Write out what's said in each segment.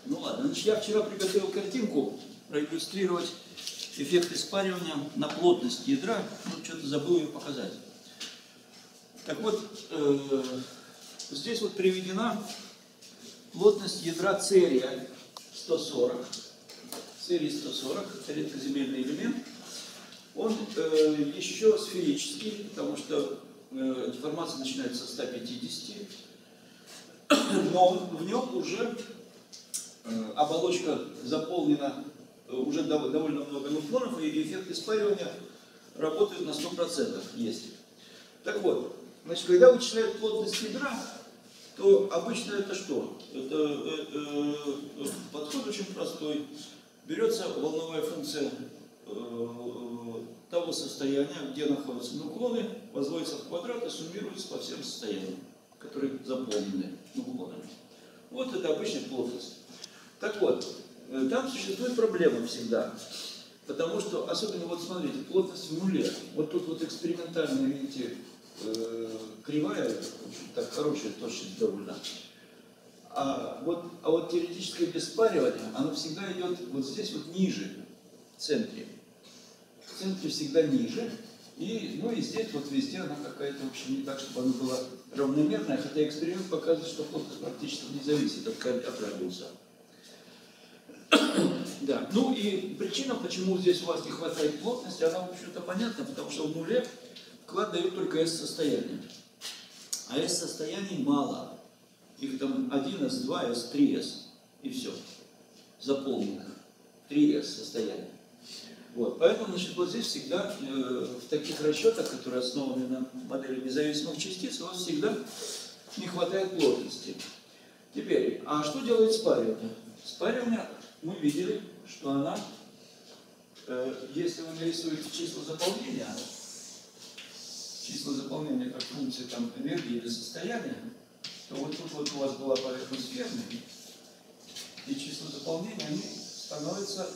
Ну ладно, значит, я вчера приготовил картинку проиллюстрировать эффекты спаривания на плотность ядра. Ну, что-то забыл ее показать. Так вот, здесь вот приведена плотность ядра церия 140. Церий 140, это редкоземельный элемент. Он еще сферический, потому что деформация начинается со 150, но в нем уже оболочка заполнена уже довольно много нуклонов, и эффект испаривания работает на 100% есть. Так вот, значит, когда вычисляют плотность ядра, то обычно это что? Это подход очень простой. Берется волновая функция того состояния, где находятся нуклоны, возводится в квадрат и суммируется по всем состояниям, которые заполнены нуклонами. Вот это обычная плотность. Так вот, там существует проблема всегда, потому что, особенно вот смотрите, плотность в нуле. Вот тут вот экспериментально, видите, кривая, очень так хорошая точность довольно. А вот теоретическое беспаривание, оно всегда идет вот здесь вот ниже, в центре. В центре всегда ниже. И, ну и здесь вот везде она какая-то, в общем, не так, чтобы она была равномерная, хотя эксперимент показывает, что плотность практически не зависит от радиуса. Да. Ну и причина, почему здесь у вас не хватает плотности, она, в общем-то, понятна, потому что в нуле вклад дает только S-состояние. А S-состояний мало. Их там 1S, 2S, 3S. И все. Заполнено. 3S состояние. Вот. Поэтому, значит, вот здесь всегда в таких расчетах, которые основаны на модели независимых частиц, у вас всегда не хватает плотности. Теперь, а что делает спаривание? Спаривание, мы видели, что она, если вы нарисуете числа заполнения как функции там, энергии или состояния, то вот тут вот у вас была поверхность фермы, и числа заполнения, они становятся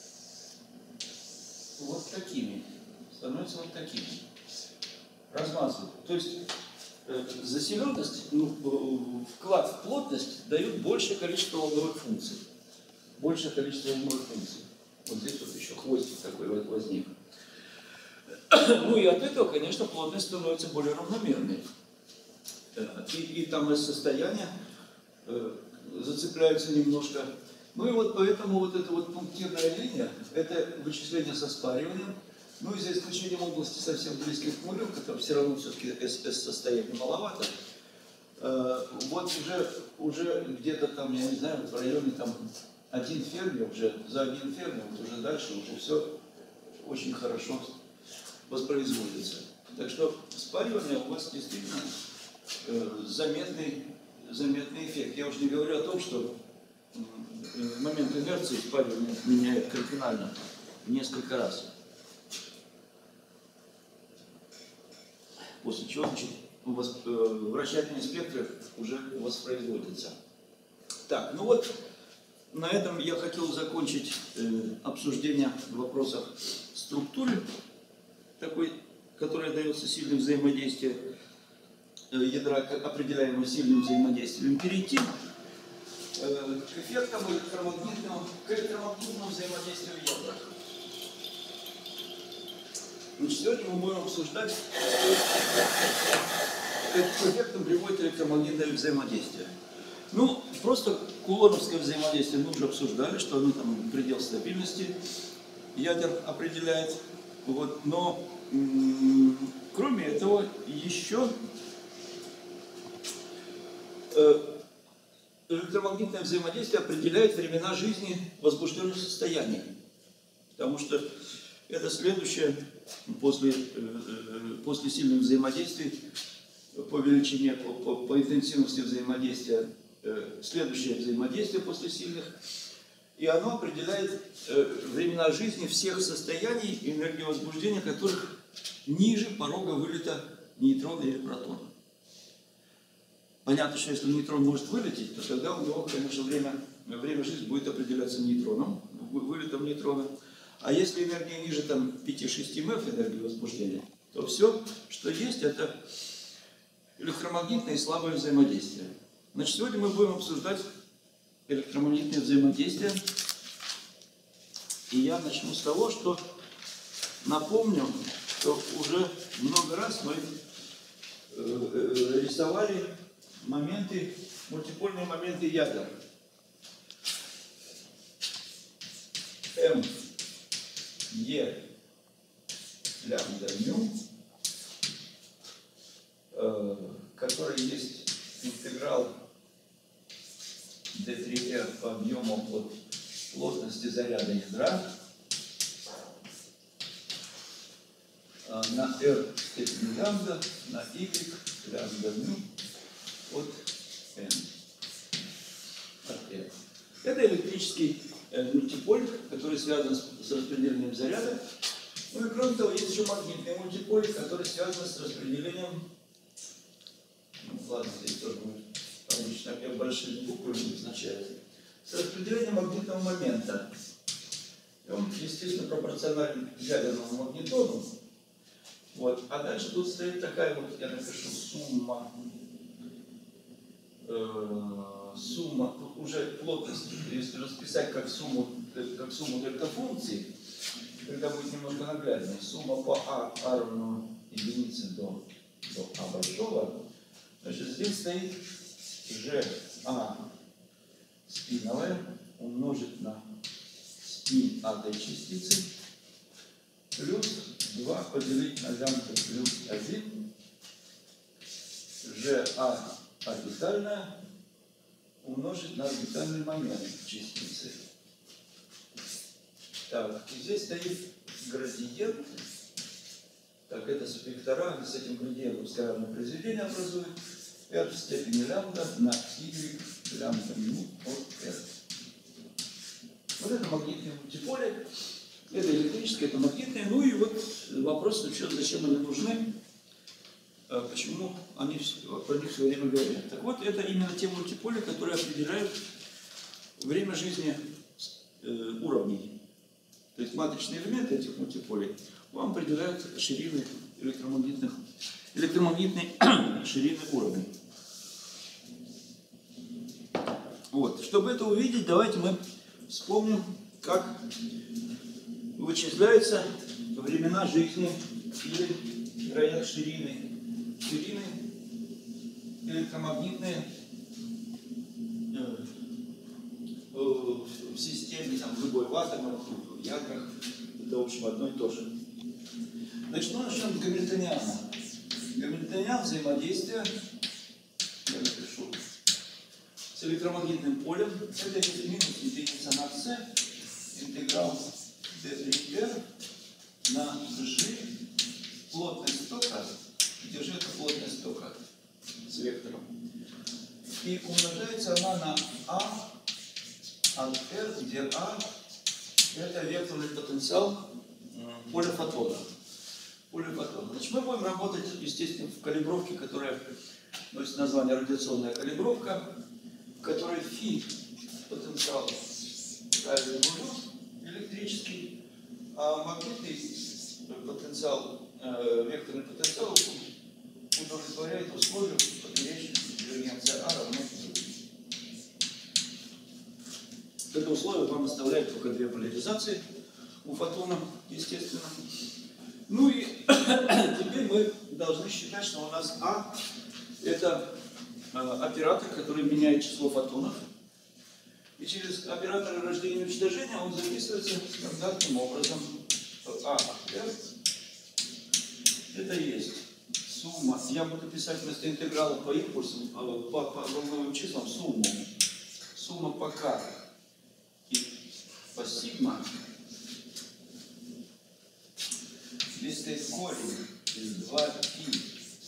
вот такими. Размазывают. То есть заселенность, вклад в плотность дают большее количество волновых функций. Вот здесь вот еще хвостик такой возник. Ну и от этого, конечно, плотность становится более равномерной. И там из состояния зацепляются немножко. Ну и вот поэтому вот эта вот пунктирная линия, это вычисление со спариванием. Ну и за исключением области совсем близких к нулю, которым все равно все-таки S-состояние маловато. Вот уже где-то там, я не знаю, в районе там 1 ферми, уже за 1 ферми, вот уже дальше уже все очень хорошо воспроизводится. Так что спаривание у вас действительно заметный эффект. Я уже не говорю о том, что момент инерции спаривания меняет кардинально в несколько раз. После чего, значит, вращательные спектры уже воспроизводятся. Так, ну вот на этом я хотел закончить обсуждение вопросов структуры, такой, которая дается сильным взаимодействием ядра, как определяемого сильным взаимодействием, перейти к эффектам электромагнитному взаимодействию ядра. Значит, сегодня мы будем обсуждать, каким эффектом приводит электромагнитное взаимодействие. Ну, просто кулоновское взаимодействие мы уже обсуждали, что оно там предел стабильности ядер определяет. Вот, но кроме этого еще электромагнитное взаимодействие определяет времена жизни возбужденных состояний. Потому что это следующее, после сильных взаимодействий, по величине, по интенсивности взаимодействия, следующее взаимодействие после сильных, и оно определяет времена жизни всех состояний и энергии возбуждения, которых ниже порога вылета нейтрона или протона. Понятно, что если нейтрон может вылететь, то тогда у него, конечно, время жизни будет определяться нейтроном, вылетом нейтрона. А если энергия ниже 5-6 МФ энергии возбуждения, то все, что есть, это электромагнитное и слабое взаимодействие. Значит, сегодня мы будем обсуждать электромагнитные взаимодействия. И я начну с того, что напомню, что уже много раз мы рисовали моменты, мультипольные моменты ядер. М, Е, лямбда, ню, который есть интеграл d3r по объему от плотности заряда ядра на r степени лямбда, на y лямбда ню от n. От r. Это электрический мультиполь, который связан с распределением заряда. Ну и кроме того, есть еще магнитный мультиполь, который связан с распределением. Ну, ладно, здесь тоже будет обычно как большие буквы означает. С распределением магнитного момента. И он, естественно, пропорционален ядерному магнитону. Вот. А дальше тут стоит такая вот, я напишу, сумма. Сумма, уже плотность, если расписать как сумму дельта-функций, тогда будет немного нагляднее. Сумма по А равно единице до А большого. Значит, здесь стоит ЖА спиновая умножить на спин этой частицы плюс 2 поделить на лямбда плюс 1. ЖА орбитальная умножить на орбитальный момент частицы. Так, и здесь стоит градиент. Так, это вектора с этим градиентом скалярное произведение образует. R в степени лямбда на y лямбда ню от r. Вот это магнитные мультиполи. Это электрическое, это магнитное. Ну и вот вопрос, зачем они нужны, почему они про них все время говорят. Так вот, это именно те мультиполи, которые определяют время жизни уровней. То есть матричные элементы этих мультиполей вам определяют ширины электромагнитной ширины уровней. Вот. Чтобы это увидеть, давайте мы вспомним, как вычисляются времена жизни или, вероятно, ширины электромагнитные в системе, там, в любой в атомах, в ядрах. Это, в общем, одно и то же. Значит, ну, начнем с гамильтониана. Гамильтониан взаимодействие, я напишу, с электромагнитным полем. Это есть минус единица на c, интеграл d3r на g, плотность тока, где же это плотность тока с вектором. И умножается она на А от R, где А это векторный потенциал поля фотона. Значит, мы будем работать, естественно, в калибровке, которая носит название радиационная калибровка, в которой φ потенциал равен нулю электрический, а магнитный потенциал, векторный потенциал удовлетворяет условию поперечности дивергенция А равно нулю. Это условие вам оставляет только две поляризации у фотона, естественно. Ну и теперь мы должны считать, что у нас А это оператор, который меняет число фотонов. И через операторы рождения и уничтожения он записывается стандартным образом. А от R это есть сумма. Я буду писать вместо интеграла по импульсам, по волновым числам сумма по К и по сигма. Здесь стоит корень из 2πh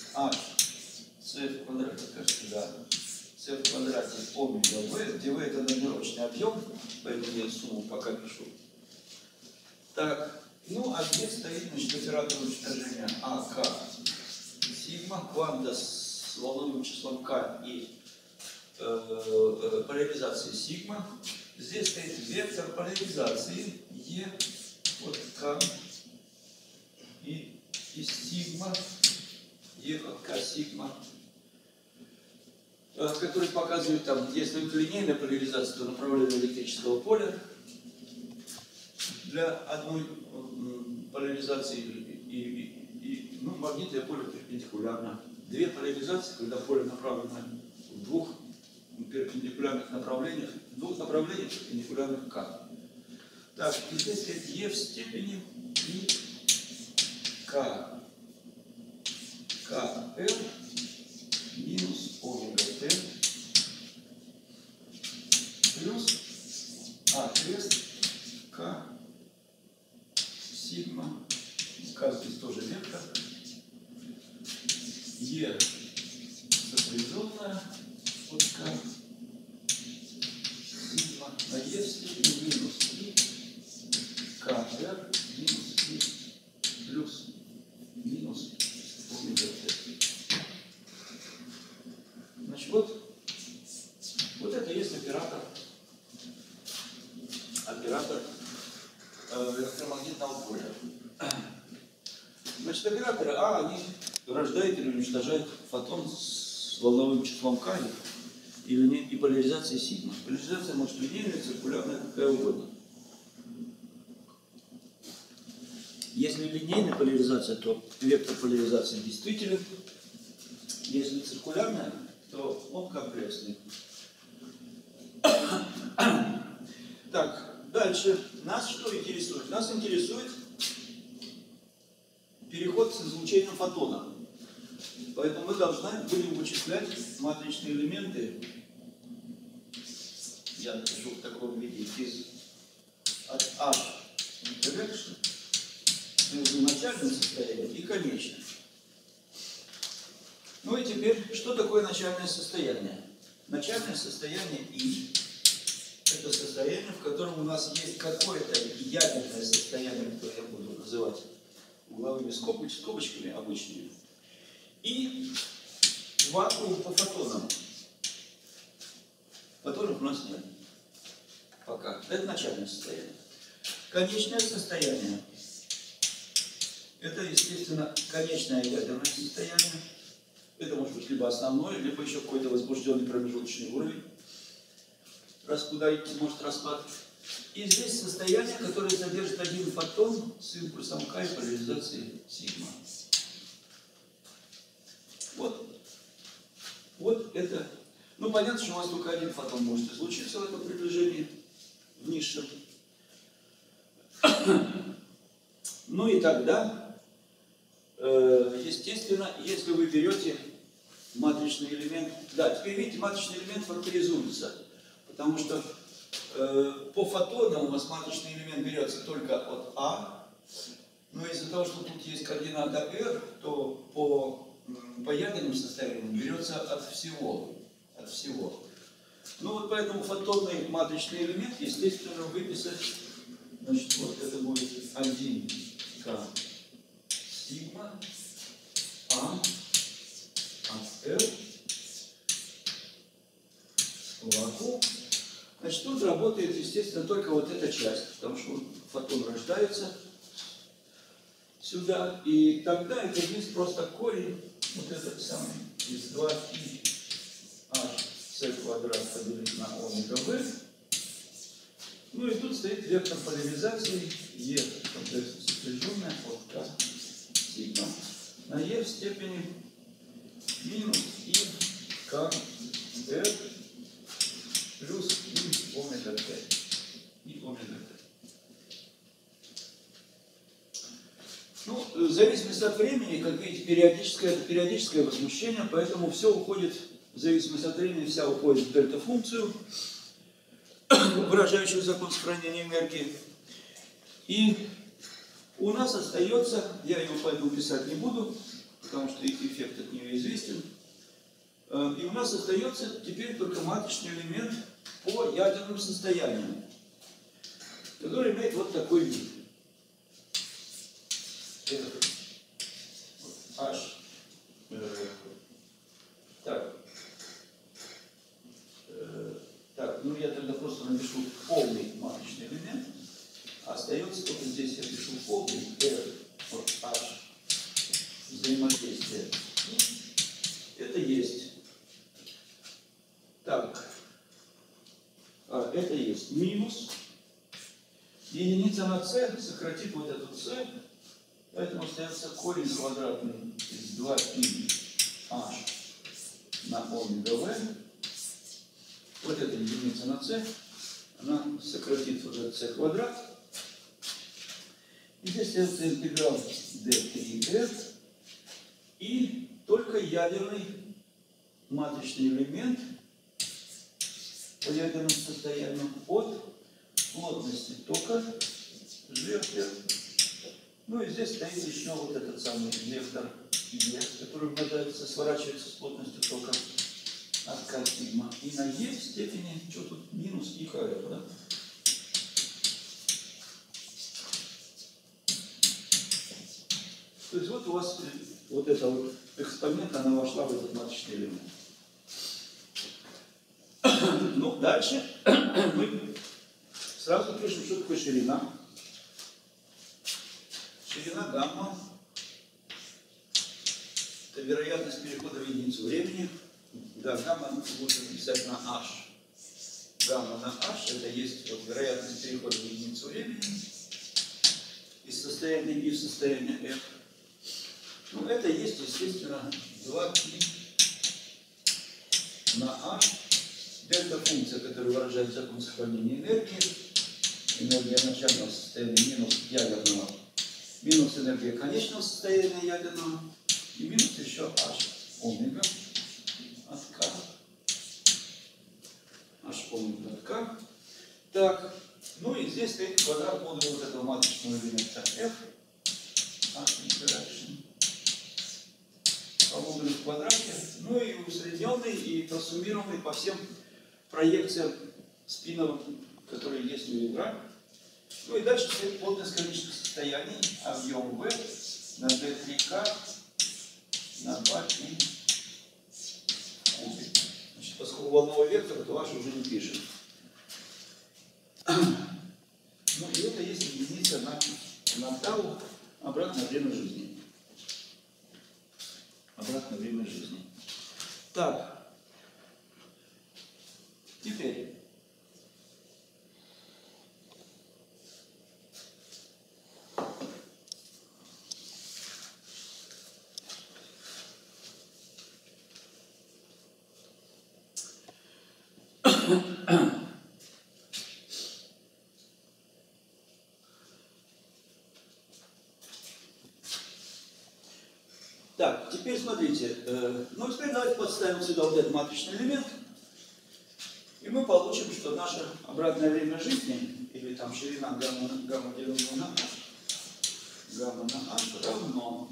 c в квадрате, кажется, да, c в квадрате омега v, где v это номерочный объем, поэтому я сумму пока пишу. Так, ну а здесь стоит, значит, оператор уничтожения АК сигма, кванта с волновым числом К и поляризации сигма. Здесь стоит вектор поляризации Е от К и сигма, Е от К сигма. который показывает, там, если это линейная поляризация, то направление электрического поля для одной поляризации ну, магнитное поле перпендикулярно. Две поляризации, когда поле направлено в двух перпендикулярных направлениях, перпендикулярных К. Так, и здесь есть Е в степени и КР минус омега Т плюс А крест К сигма, К здесь тоже вектор, Е сопряженная от К сигма на Е в степени минус И КР минус И плюс минус омега Т. Значит, вот это есть оператор электромагнитного поля. Значит, операторы А, они рождают или уничтожают фотон с волновым числом К и поляризацией сигма. Поляризация может линейная, циркулярная, какая угодно. Если линейная поляризация, то вектор поляризации действителен. Если циркулярная, то он комплексный. Так, дальше. Нас что интересует? Нас интересует переход с излучением фотона. Поэтому мы будем вычислять матричные элементы. Я напишу в таком виде от H interaction между начальным состоянием и конечным. Ну и теперь, что такое начальное состояние? Начальное состояние И – это состояние, в котором у нас есть какое-то ядерное состояние, которое я буду называть угловыми скобочками обычными, и вакуум по фотонам, которых у нас нет пока. Это начальное состояние. Конечное состояние – это, естественно, конечное ядерное состояние. Это может быть либо основное, либо еще какой-то возбужденный промежуточный уровень, куда может распад. И здесь состояние, которое содержит один фотон с импульсом К и поляризацией сигма. Вот это. Ну, понятно, что у вас только один фотон может излучиться в этом приближении, в низшем. Ну и тогда, естественно, если вы берете матричный элемент, да, теперь видите, матричный элемент факторизуется, потому что по фотонам у вас матричный элемент берется только от А, но из-за того, что тут есть координата R, то по ядерным состояниям берется от всего. Ну вот поэтому фотонный матричный элемент, естественно, выписать, значит, вот это будет 1К сигма А от R вакуум. Значит, тут работает, естественно, только вот эта часть, потому что фотон рождается сюда, и тогда это есть просто корень, вот этот самый, из 2π h квадрат поделить на омега v. Ну и тут стоит вектор поляризации E, комплексно сопряженная от К сигма на E в степени минус И К R плюс И омега Т. Ну, в зависимости от времени, как видите, периодическое возмущение, поэтому все уходит, в зависимости от времени, вся уходит в дельта-функцию, выражающую закон сохранения энергии. И у нас остается, я его поэтому писать не буду, потому что эффект от нее известен, и у нас остается теперь только матричный элемент по ядерным состояниям, который имеет вот такой вид. H. Так, ну я тогда просто напишу полный матричный элемент. Остается только здесь я пишу полный R от H взаимодействие. Это есть минус единица на c сократит вот эту c, поэтому остается корень квадратный из 2πh на омега v. Вот эта единица на c, она сократит вот этот c квадрат. И здесь остается интеграл d3r и только ядерный матричный элемент по ядерному состоянию от плотности тока G. Ну и здесь стоит еще вот этот самый вектор E, который сворачивается с плотностью тока от К сигма. И на E в степени, что тут, минус ИХФ, да? То есть вот у вас вот эта вот экспонент, она вошла в этот матричный элемент. Ну, дальше мы сразу пишем, что такое ширина. Ширина гамма – это вероятность перехода в единицу времени. Да, гамма можно написать на h. Гамма на h – это есть вот вероятность перехода в единицу времени из состояния I в состояние F. Ну, это есть, естественно, 2π на h. Дельта-функция, которая выражает закон сохранения энергии. Энергия начального состояния минус ядерного. Минус энергия конечного состояния ядерного. И минус еще h омега от k. H омега от k. Так, ну и здесь стоит квадрат модуля вот этого матричного элемента F. По модулю в квадрате. Ну и усредненный и просуммированный по всем проекциям спинов, которые есть у ядра. Ну и дальше стоит плотность конечных состояний, объем V на D3K на 2π в кубе. Значит, поскольку волновой вектор, то H уже не пишем. Ну и это есть единица на тау, обратное время жизни. Обратное время жизни. Так. Теперь. Так, теперь смотрите. Ну, теперь давайте подставим сюда вот этот матричный элемент. И мы получим, что наше обратное время жизни, или там ширина гамма деленного на h, гамма на h равно.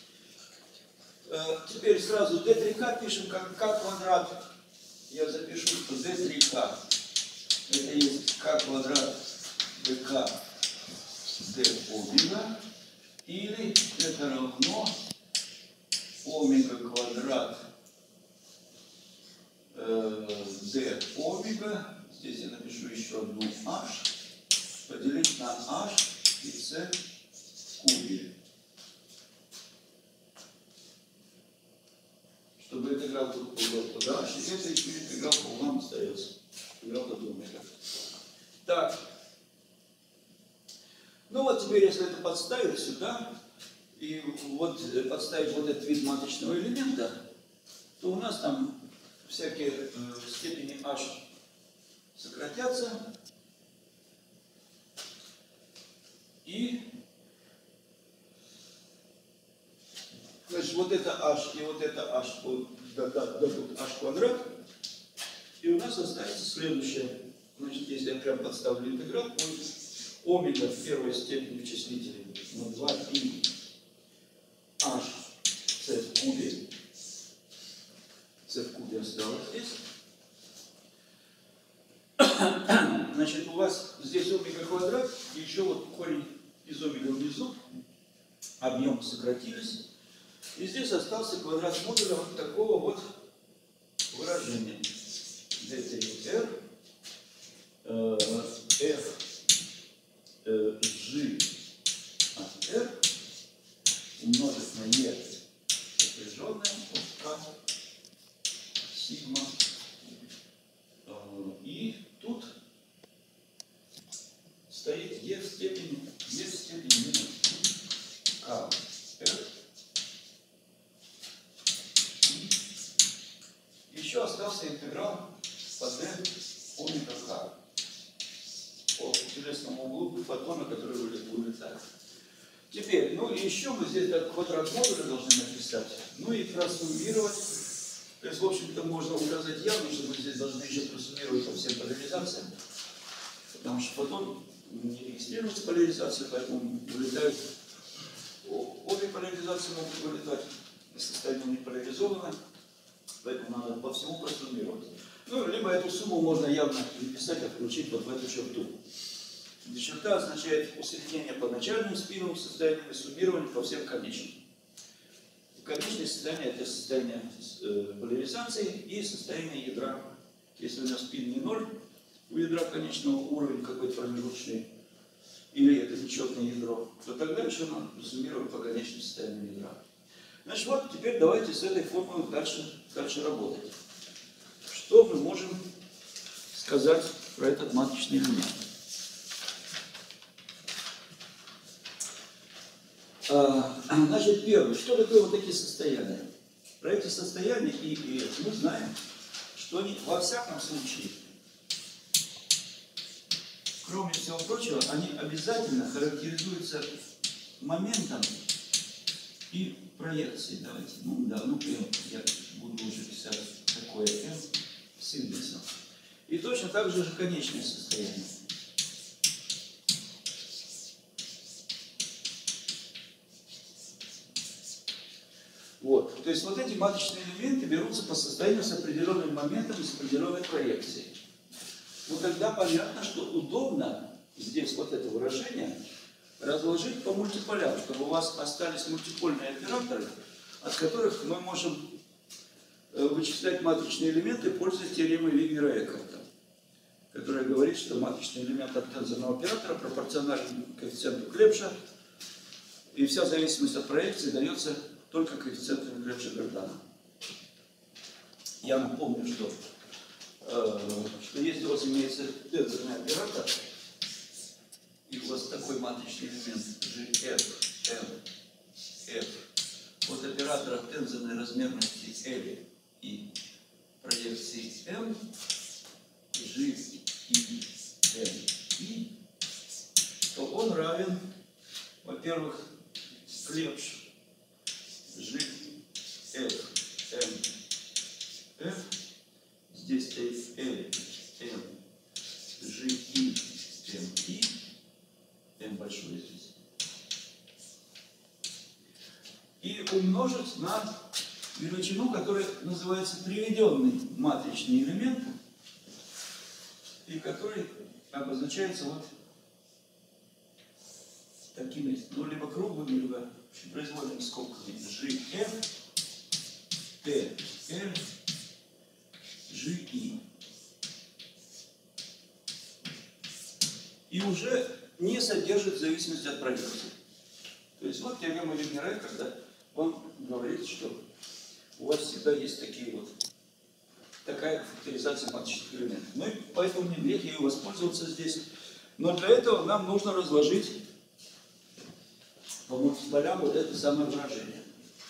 Теперь сразу d3k пишем как k квадрат. Я запишу, что d3k это есть k квадрат dk d омега, или это равно омега квадрат d омега, здесь я напишу еще одну h, поделить на h и c в кубе. Чтобы интеграл тут был под h, и это еще интеграл по углам остается. Интеграл под омега. Так. Ну вот теперь, если это подставить сюда, и вот подставить вот этот вид матричного элемента, то у нас там всякие степени h сократятся, и значит, вот это h и вот это h дадут h квадрат, и у нас останется следующее. Значит, если я прям подставлю интеграл, будет омега в первой степени в числителе на 2π h c в кубе. c в кубе осталось здесь. Значит, у вас здесь омега квадрат, и еще вот корень из омега внизу, объемы сократились. И здесь остался квадрат модуля вот такого вот выражения. d3r f g от r умножить на e сопряженное от k сигма. И тут еще остался интеграл по d омега k по телесному углу фотона, который улетает. Теперь, ну и еще мы здесь квадрат модуля должны написать, ну и просуммировать. То есть, в общем-то, можно указать явно, что мы здесь должны еще просуммировать по всем поляризациям, потому что фотон не регистрируется поляризация, поэтому вылетают, обе поляризации могут вылетать, состояние не поляризовано, поэтому надо по всему просуммировать. Ну, либо эту сумму можно явно написать, а включить вот в эту черту. Где черта означает усреднение по начальным спиновым состояниям и суммирование по всем конечным. Конечное состояние – это состояние поляризации и состояние ядра. Если у нас спин не 0, у ядра конечного уровень какой-то промежуточный, или это нечетное ядро, то тогда еще надо суммировать по конечным состояниям ядра. Значит, вот теперь давайте с этой формулой дальше работать. Что мы можем сказать про этот маточный элемент? Значит, первое, что такое вот такие состояния? Про эти состояния и мы знаем, что они во всяком случае, кроме всего прочего, они обязательно характеризуются моментом и проекцией. Давайте, я буду уже писать такое m с индексом. И точно так же конечное состояние. Вот. То есть вот эти маточные элементы берутся по состоянию с определенным моментом и с определенной проекцией. Ну тогда понятно, что удобно здесь вот это выражение разложить по мультиполям, чтобы у вас остались мультипольные операторы, от которых мы можем вычислять маточные элементы, пользуясь теоремой Вигнера-Эккарта, которая говорит, что маточный элемент от тензорного оператора пропорционален коэффициенту Клебша, и вся зависимость от проекции дается только коэффициентом Клебша-Гордана. Я напомню, что если у вас имеется тензорный оператор, и у вас такой маточный элемент GF, M, F, от оператора тензорной размерности L и проекции M, G, I, M, I, то он равен, во-первых, Клебш G, F, M, F, здесь стоит L, M, G, I, M, I, M большой здесь, и умножить на величину, которая называется приведенный матричный элемент, и который обозначается вот такими, ну, либо круглыми, либо произвольными скобками. GF, T, L, GI. И уже не содержит зависимости от проекции. То есть вот теорема Вигнера-Эккарта, он говорит, что у вас всегда есть такие вот, такая факторизация маточных элементов. Ну и поэтому не грех ею воспользоваться здесь. Но для этого нам нужно разложить по мультиполям вот это самое выражение.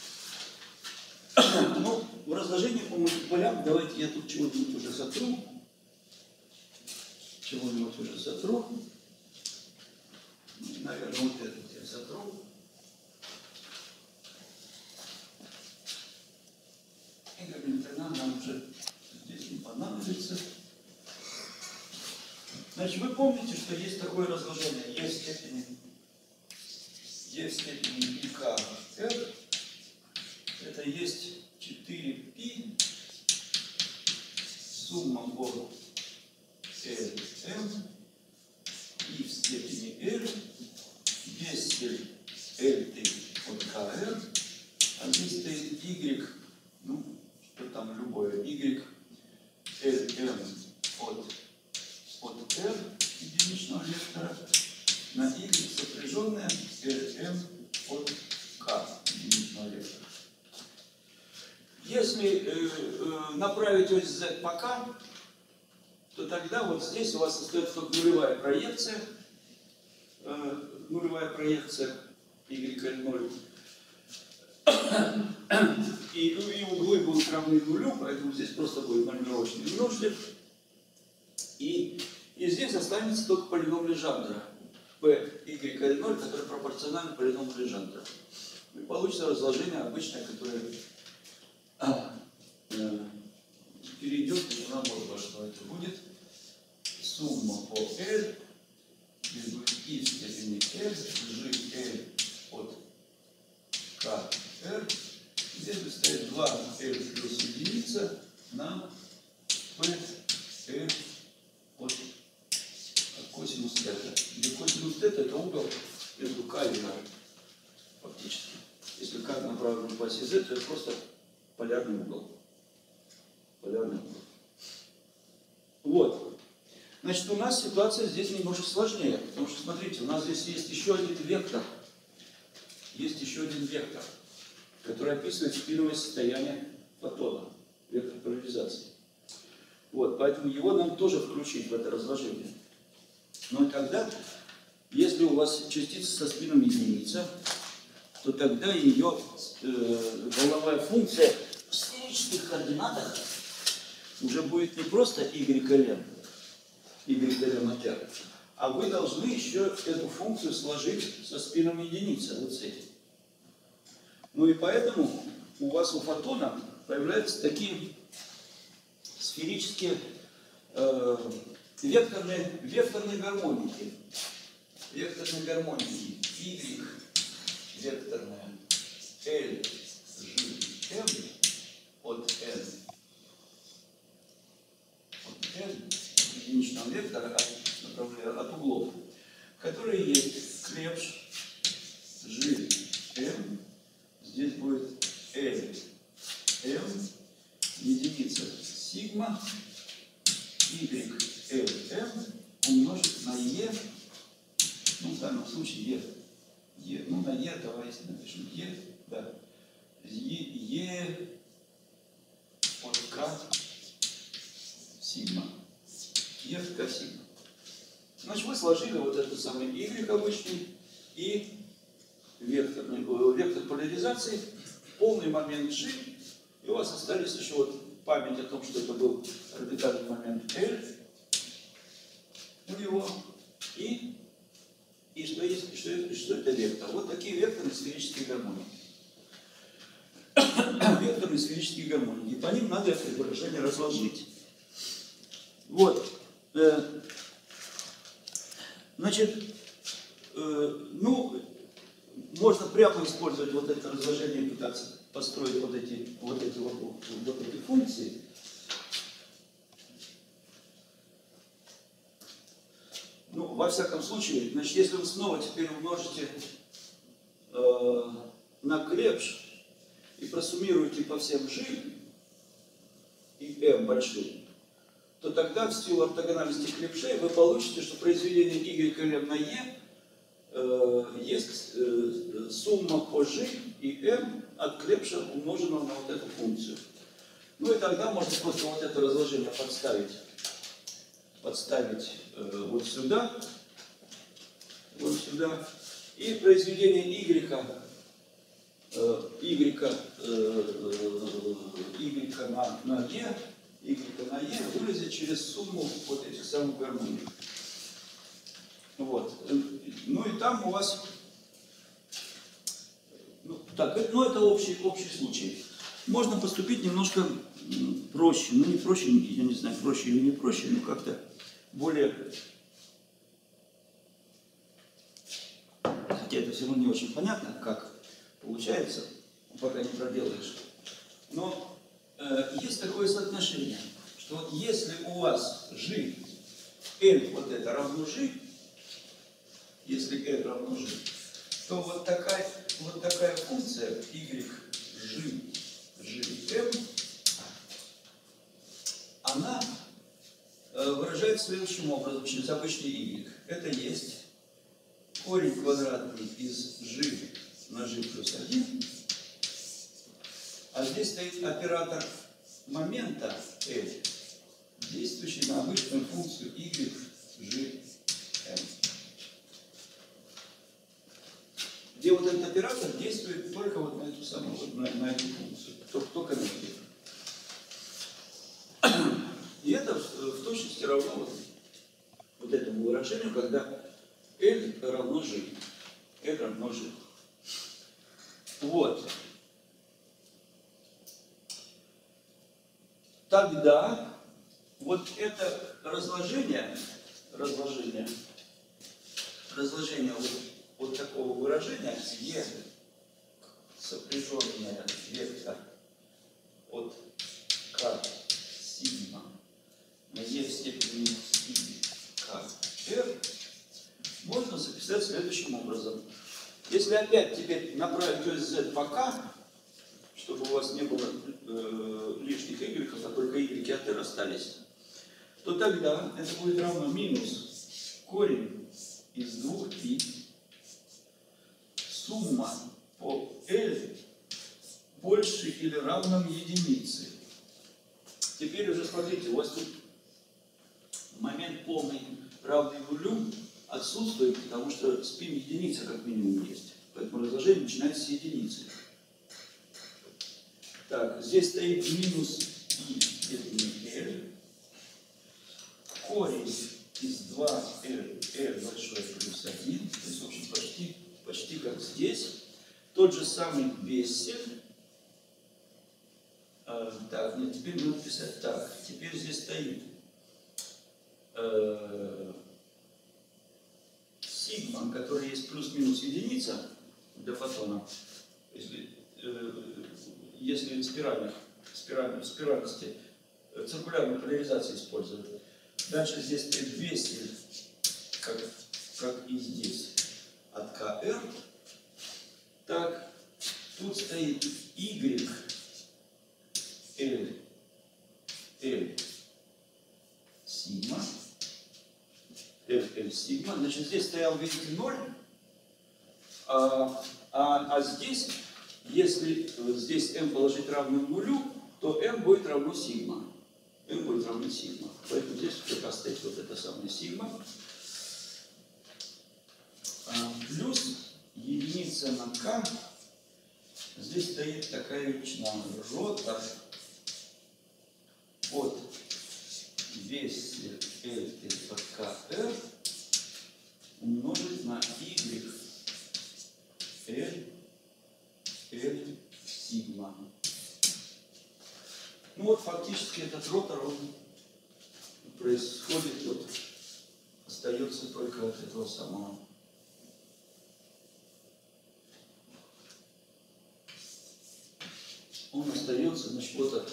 Ну, в разложении по мультиполям, давайте я тут чего-нибудь уже сотру. Наверное, вот этот я сотру. И гамильтона нам уже здесь не понадобится. Значит, вы помните, что есть такое разложение e в степени πk r. Это есть 4π сумма от Lm и в степени L без Lt от Kr, а здесь стоит y, ну, что там любое, y Lm от R единичного вектора на y сопряженное Lm от K единичного вектора. Если направить ось z по k, то тогда вот здесь у вас остается только нулевая проекция y0. И углы будут равны нулю, поэтому здесь просто будет нумерочный множитель. И здесь останется только полином Лежандра. P(y)(L0), который пропорциональный полиному Лежандра. И получится разложение обычное, которое перейдет, и нам можно, что это будет сумма по L, здесь будет I в степени L, G L от K R. Здесь будет стоять 2L плюс единица на P L от косинус θ. Где косинус θ это угол между K и R. Фактически. Если K направлен по оси Z, то это просто полярный угол. Полярный угол. Вот. Значит, у нас ситуация здесь немножко сложнее. Потому что, смотрите, у нас здесь есть еще один вектор. Есть еще один вектор, который описывает спиновое состояние фотона. Вектор поляризации. Вот, поэтому его нам тоже включить в это разложение. Но тогда, если у вас частица со спином единица, то тогда ее волновая функция в сферических координатах уже будет не просто y(ln), y(ln) от r, а вы должны еще эту функцию сложить со спином единицы, вот с этим. Ну и поэтому у вас у фотона появляются такие сферические векторные гармоники. Векторные гармоники y векторная L, G, M от N единичного вектора от углов, которые есть Клебш, G, M, здесь будет L, M, единица сигма, Y, L, M умножить на E, ну в данном случае E, ну на E давайте напишем E, да, E от K сигма. E от K сигма. Значит, вы сложили вот этот самый Y обычный и вектор поляризации, полный момент G, и у вас остались еще вот память о том, что это был орбитальный момент L у него, и что это вектор. Вот такие векторные сферические гармоники. Векторные сферические гармоники. По ним надо это выражение разложить. Вот. Значит, ну, можно прямо использовать вот это разложение и пытаться построить вот эти функции. Ну, во всяком случае, значит, если вы снова теперь умножите на Клебш и просуммируете по всем G и M большим, то тогда в силу ортогональности Клебшей вы получите, что произведение Y(L) на E есть сумма по G и M от Клебша, умноженного на вот эту функцию. Ну и тогда можно просто вот это разложение подставить вот сюда, и произведение Y на E выразить через сумму вот этих самых гармоник. Вот. Ну и там у вас, это общий случай. Можно поступить немножко проще, ну не проще, я не знаю, проще или не проще, но как-то более, хотя это все равно не очень понятно, как получается, пока не проделаешь. Но есть такое соотношение, что вот если у вас G, L вот это равно G, если L равно G, то вот такая функция y, G, M, она выражается следующим образом, через обычный y. Это есть корень квадратный из G на G плюс 1, а здесь стоит оператор момента L, действующий на обычную функцию y, G, M. Где вот этот оператор действует только вот на эту самую И это в точности равно вот этому выражению, когда L равно G. L равно G. Вот. Тогда вот это разложение вот такого выражения E сопряженное вектор от К сигма на E в степени минус I К R можно записать следующим образом. Если опять теперь направить то есть Z по K, чтобы у вас не было лишних Y, а только Y от R остались, то тогда это будет равно минус корень из 2π сумма по L больше или равном единице. Теперь уже смотрите, у вас тут момент полный равный нулю отсутствует, потому что спин единица как минимум есть. Поэтому разложение начинается с единицы. Так, здесь стоит минус I в степени L. Корень из 2L, L большое плюс 1. То есть, в общем, почти как здесь. Тот же самый весель. Так, нет, теперь надо писать так. Теперь здесь стоит сигма, который есть плюс-минус единица для фотона. Если спиральности, циркулярную поляризацию используют. Дальше здесь стоит весель, как и здесь, от КР. Так, тут стоит Y, L сигма. L сигма. Значит, здесь стоял, видите, 0. А здесь, если здесь m положить равно нулю, то m будет равно сигма. M будет равно сигма. Поэтому здесь как раз стоит вот это самое сигма. Плюс единица на k. Здесь стоит такая величина рота от весель L под КР умножить на Y L сигма. Ну вот фактически этот ротор он происходит, вот остается только от этого самого. Он остается, значит, вот от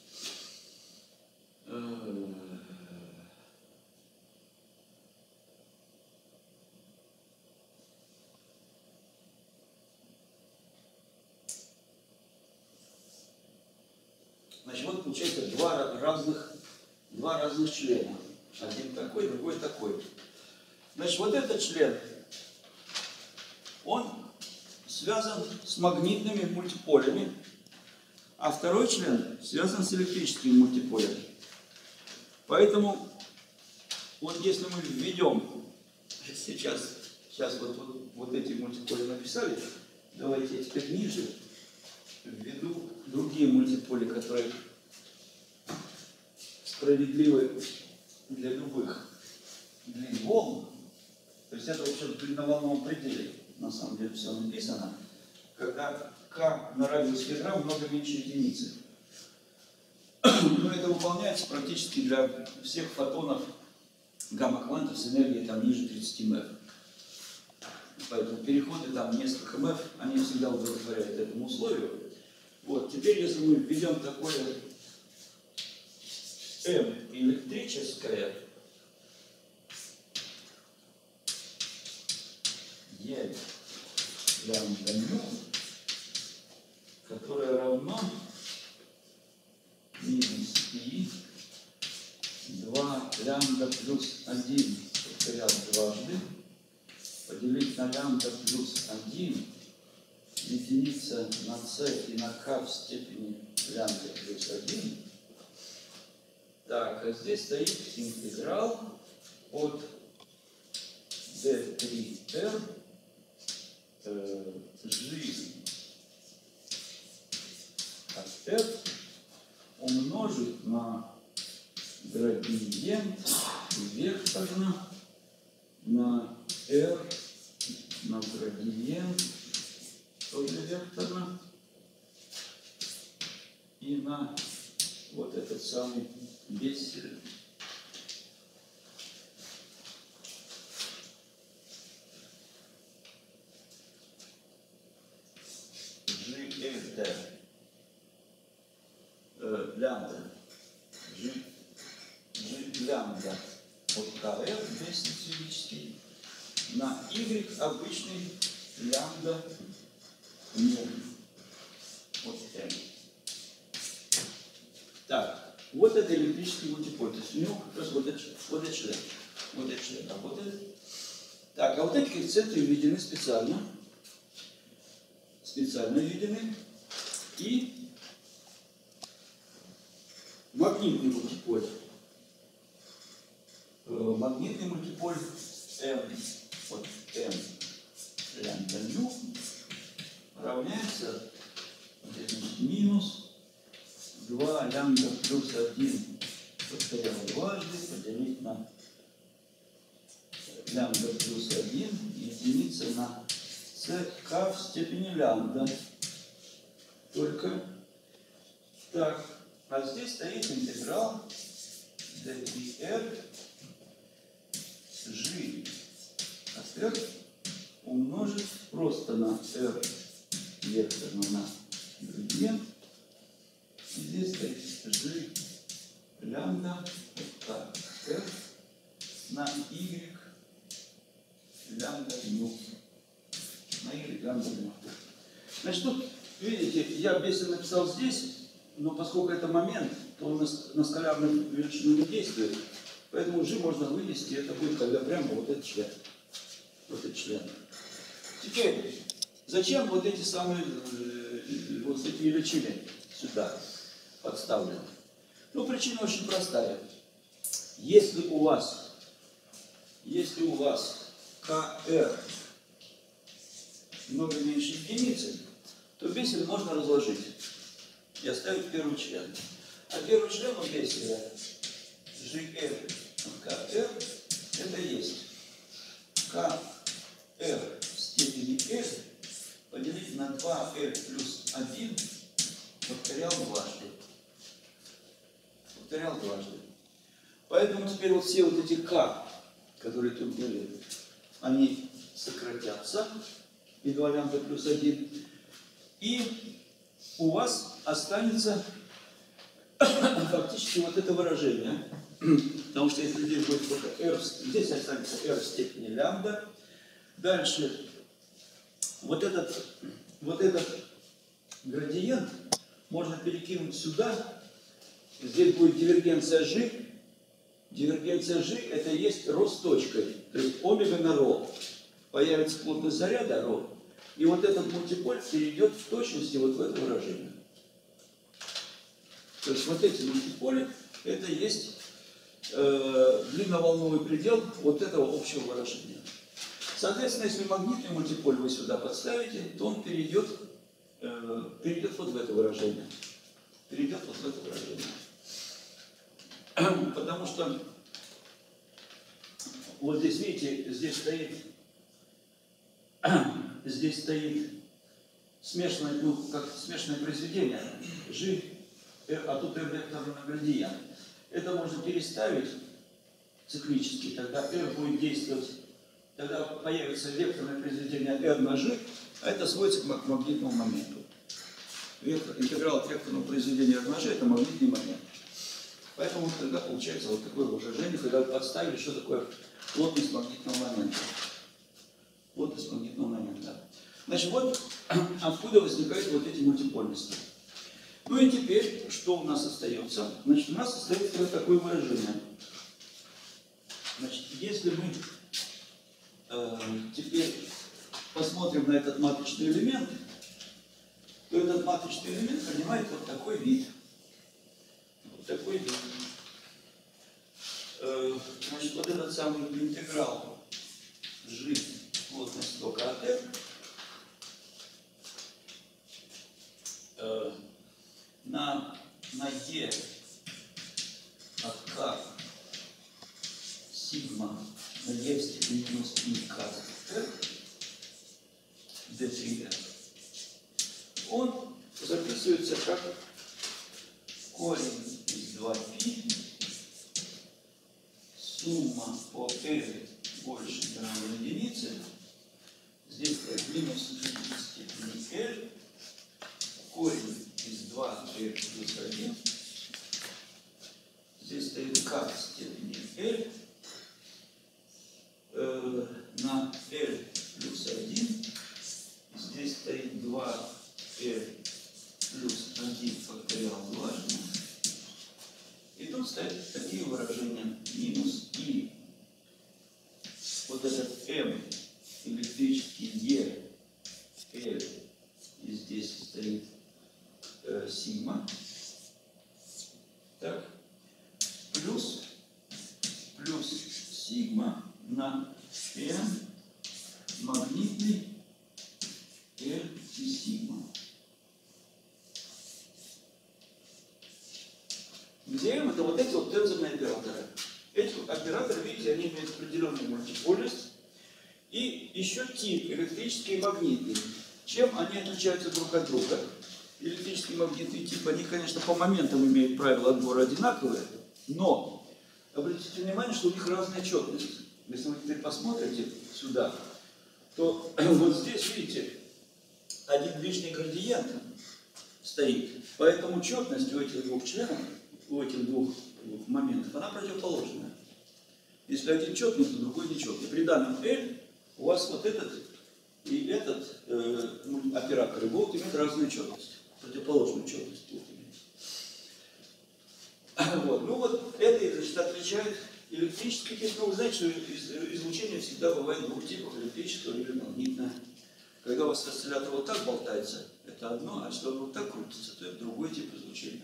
значит, вот получается два разных члена. Один такой, другой такой. Значит, вот этот член, он связан с магнитными мультиполями, а второй член связан с электрическими мультиполями. Поэтому, вот если мы введем, сейчас вот эти мультиполи написали, давайте я теперь ниже введу другие мультиполи, которые справедливы для любых длин волн. То есть это вообще в длинноволновом пределе, на самом деле, все написано, когда К на радиус ядра много меньше единицы. Но это выполняется практически для всех фотонов гамма-квантов с энергией там ниже 30 МФ. Поэтому переходы там несколько МФ, они всегда удовлетворяют этому условию. Вот, теперь если мы введем такое М электрическое, Е лямбда ню, которое равно минус И 2 лямбда плюс 1, повторял дважды, поделить на лямбда плюс 1, единица на c и на k в степени лямбда плюс 1. Так, а здесь стоит интеграл от d3r g от f умножить на градиент векторно на R на градиент тоже векторно и на вот этот самый Бессель. Лямбда. G лямбда от КР бесцилический на Y обычный лямбда му от М. Так, вот это электрический мультиполь. То есть у него как раз вот этот член. Вот этот член работает. Так, а вот эти коэффициенты введены специально. Специально введены. И магнитный мультиполь. Магнитный мультиполь M от M лямбда му равняется минус 2 лямбда плюс 1 факториал дважды поделить на лямбда плюс 1 единица на ck в степени лямбда. Только так. А здесь стоит интеграл dr g от r умножить просто на r векторно на градиент. И здесь стоит g лямбда от r на y лямбда му. На y лямбда му. Значит, тут, видите, я Бессель написал здесь, но поскольку это момент, то он на скалярную величину не действует, поэтому g можно вынести, это будет тогда прямо вот этот член. Вот этот член. Теперь, зачем вот эти самые, вот эти величины сюда подставлены? Ну, причина очень простая. Если у вас КР много меньше единицы, то Бессель можно разложить и оставить первый член. А первый член у Бесселя GR КР это есть КР в степени L поделить на 2L плюс 1 факториал дважды. Факториал дважды. Поэтому теперь вот все вот эти К, которые тут были, они сократятся. И 2 лямбда плюс 1. И у вас останется фактически вот это выражение. Потому что если здесь будет только r, здесь останется r в степени лямбда. Дальше вот этот градиент можно перекинуть сюда. Здесь будет дивергенция g. Дивергенция g это есть ρ с точкой. То есть омега на ρ. Появится плотность заряда ρ. И вот этот мультиполь перейдет в точности вот в это выражение. То есть вот эти мультиполи это есть длинноволновый предел вот этого общего выражения. Соответственно, если магнитный мультиполь вы сюда подставите, то он перейдет вот в это выражение. Перейдет вот в это выражение. Потому что вот здесь, видите, здесь стоит смешанное, ну, как смешанное произведение G, а тут R векторный градиент. Это можно переставить циклически, тогда R будет действовать, тогда появится векторное произведение R на G, а это сводится к магнитному моменту. Интеграл от векторного произведения R на G это магнитный момент. Поэтому тогда получается вот такое выражение, когда вы подставили, что такое плотность магнитного момента. Плотность магнитного момента. Значит, вот откуда возникают вот эти мультипольности. Ну и теперь, что у нас остается? Значит, у нас остается вот такое выражение. Значит, если мы теперь посмотрим на этот матричный элемент, то этот матричный элемент принимает вот такой вид. Вот такой вид. Значит, вот этот самый интеграл G плотность тока от R на E от K и сумма по L больше равна единице. Здесь стоит минус степени L, корень из 2L плюс 1. Здесь стоит k степени L на L плюс 1. Здесь стоит 2L плюс 1 факториал дважды. И тут стоят такие выражения. Минус и вот этот m электрический E, L, и здесь стоит сигма. Так. Плюс сигма на m магнитный L и сигма. Где m? Это вот эти вот тензорные операторы. Эти операторы, видите, они имеют определенную мультипольность. И еще тип электрический и магнитный. Чем они отличаются друг от друга? Электрический и магнитный тип, они, конечно, по моментам имеют правила отбора одинаковые, но обратите внимание, что у них разная четность. Если вы теперь посмотрите сюда, то вот здесь, видите, один лишний градиент стоит. Поэтому четность у этих двух членов, у этих двух моментов, она противоположная. Если один четный, то другой нечетный. При данном L у вас вот этот и этот операторы будут иметь разную четность. Противоположную четность будут иметь. Вот. Ну вот это, значит, отличает электрический тип. Но вы знаете, что излучение всегда бывает двух типов, электрического или магнитного. Когда у вас осциллятор вот так болтается, это одно, а если он вот так крутится, то это другой тип излучения.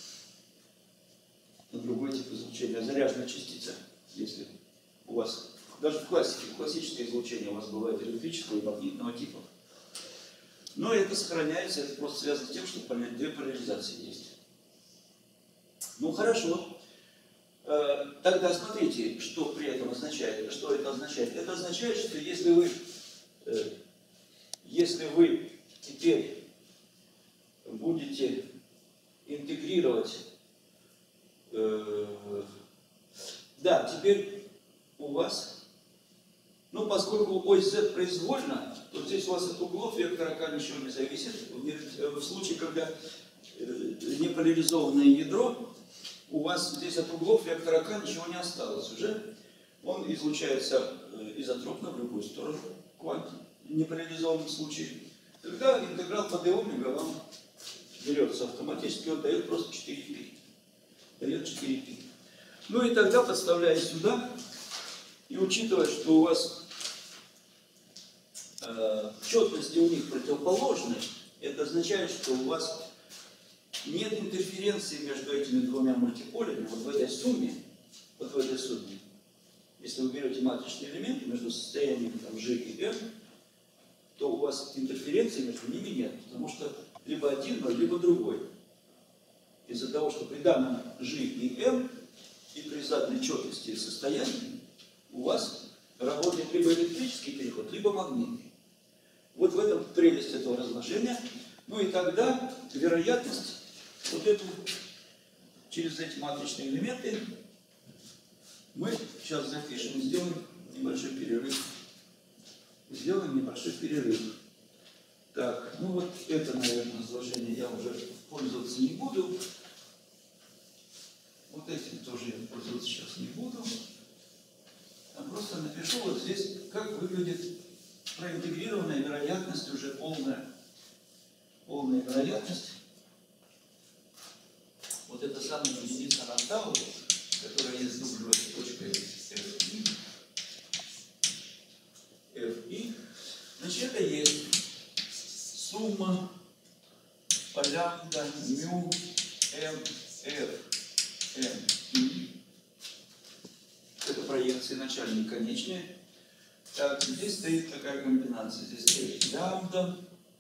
Другой тип излучения. Заряженная частица, если у вас, даже в классическое излучение у вас бывает электрического и магнитного типа. Но это сохраняется, это просто связано с тем, что две поляризации есть. Ну хорошо. Тогда смотрите, что при этом означает. Что это означает? Это означает, что если вы теперь будете интегрировать, да, теперь у вас, ну поскольку ось z произвольна, то здесь у вас от углов вектора k ничего не зависит. В случае, когда неполяризованное ядро, у вас здесь от углов вектора k ничего не осталось уже. Он излучается изотропно в любую сторону, квант, в неполяризованном случае. Тогда интеграл по d омега вам берется автоматически, он дает просто 4π. Дает 4π. Ну и тогда, подставляя сюда, и учитывая, что у вас четности у них противоположны, это означает, что у вас нет интерференции между этими двумя мультиполями, вот в этой сумме, Если вы берете матричные элементы между состояниями там, G и M, то у вас интерференции между ними нет, потому что либо один ноль, либо другой. Из-за того, что при данном G и M и при заданной четности состояния у вас работает либо электрический переход, либо магнитный. Вот в этом прелесть этого разложения. Ну и тогда вероятность вот эту, через эти матричные элементы мы сейчас запишем, сделаем небольшой перерыв. Так, ну вот это, наверное, разложение я уже пользоваться не буду. Вот этим тоже я пользоваться сейчас не буду. А просто напишу вот здесь, как выглядит проинтегрированная вероятность, уже полная вероятность. Вот это самая единица Рантау, которая есть дублевая точка Fi. Значит, это есть сумма по лямбда μ m f m i. Это проекции начальные и конечные. Так, здесь стоит такая комбинация. Здесь стоит лямбда,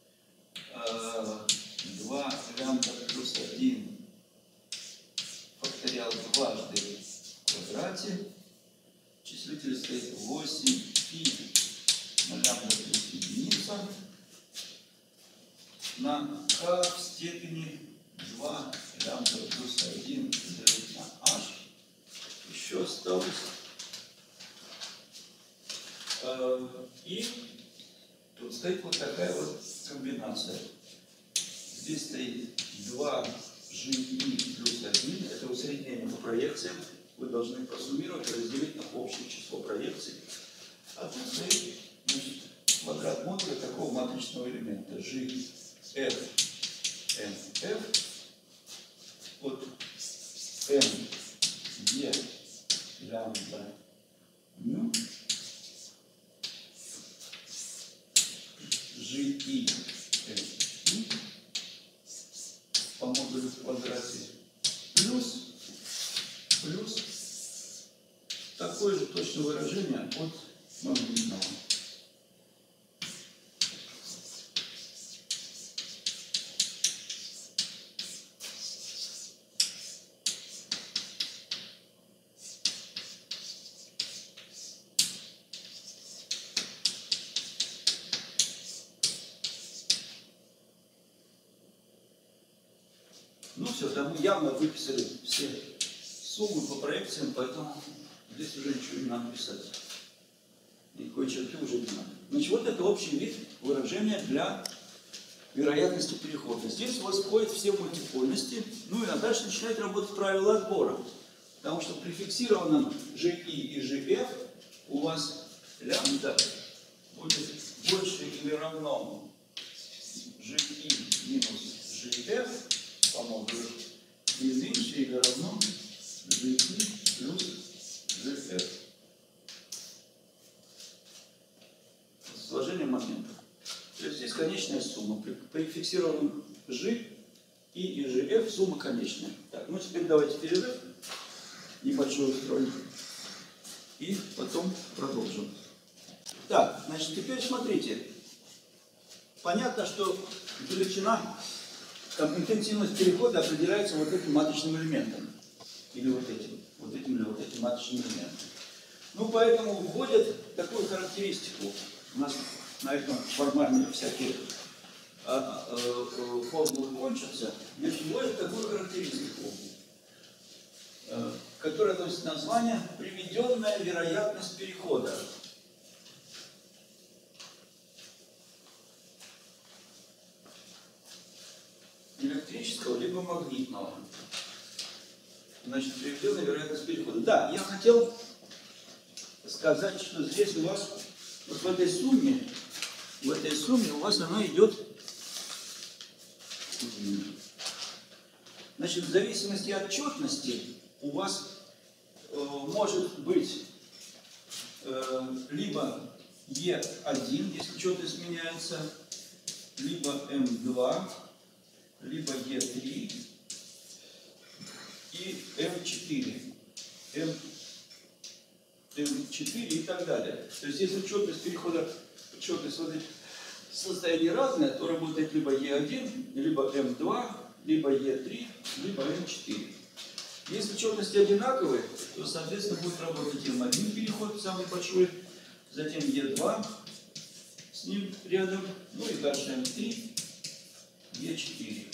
2 лямбда плюс 1 факториал дважды в квадрате. Числитель стоит 8π на лямбда плюс единица на k в степени 2 лямбда плюс 1 делить на h. Еще осталось. И тут стоит вот такая вот комбинация. Здесь стоит 2GI плюс 1. Это усреднение по проекциям. Вы должны просуммировать и разделить на общее число проекций. А тут стоит, значит, квадрат модуля такого матричного элемента GF MF от M E лямбда ню GI MI по модулю в квадрате плюс такое же точное выражение от магнитного. Ну все, там мы явно выписали все суммы по проекциям, поэтому здесь уже ничего не надо писать. Никакой черты уже не надо. Значит, вот это общий вид выражения для вероятности перехода. Здесь у вас входят все мультипольности, ну и дальше начинает работать правило отбора. Потому что при фиксированном GI и GF у вас лямбда будет больше или равно GI минус GF по модулю и меньше или равно GI плюс GF. Сложение моментов. То есть здесь конечная сумма. При фиксированном G и GF сумма конечная. Так, ну теперь давайте перерыв небольшой устроим. И потом продолжим. Так, значит, теперь смотрите. Понятно, что величина, интенсивность перехода определяется вот этим матричным элементом. Или вот этим матричным элементом. Ну, поэтому вводят такую характеристику. У нас на этом формальные всякие формулы кончатся. Значит, вводят такую характеристику, которая носит название «приведенная вероятность перехода». Электрического либо магнитного. Значит, приведенная вероятность перехода. Да, я хотел сказать, что здесь у вас, вот в этой сумме у вас она идет. Значит, в зависимости от четности у вас может быть либо E1, если четность меняется, либо M2, либо E3 и M4, M4 и так далее. То есть, если четность перехода, четность вот этих состояний разная, то работает либо E1, либо M2, либо E3, либо M4. Если четности одинаковые, то, соответственно, будет работать M1 переход, самый большой, затем E2 с ним рядом, ну и дальше M3, E4.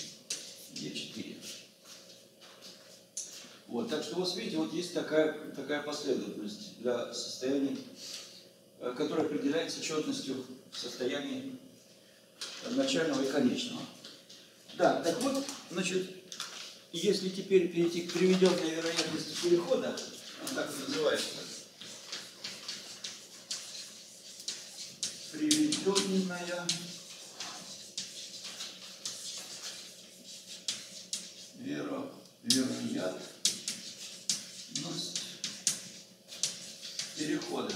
Вот, так что у вас, видите, вот есть такая последовательность для состояний, которая определяется четностью состояний начального и конечного. Да, так вот, значит, если теперь перейти к приведенной вероятности перехода, она так и называется, приведенная вероятность перехода.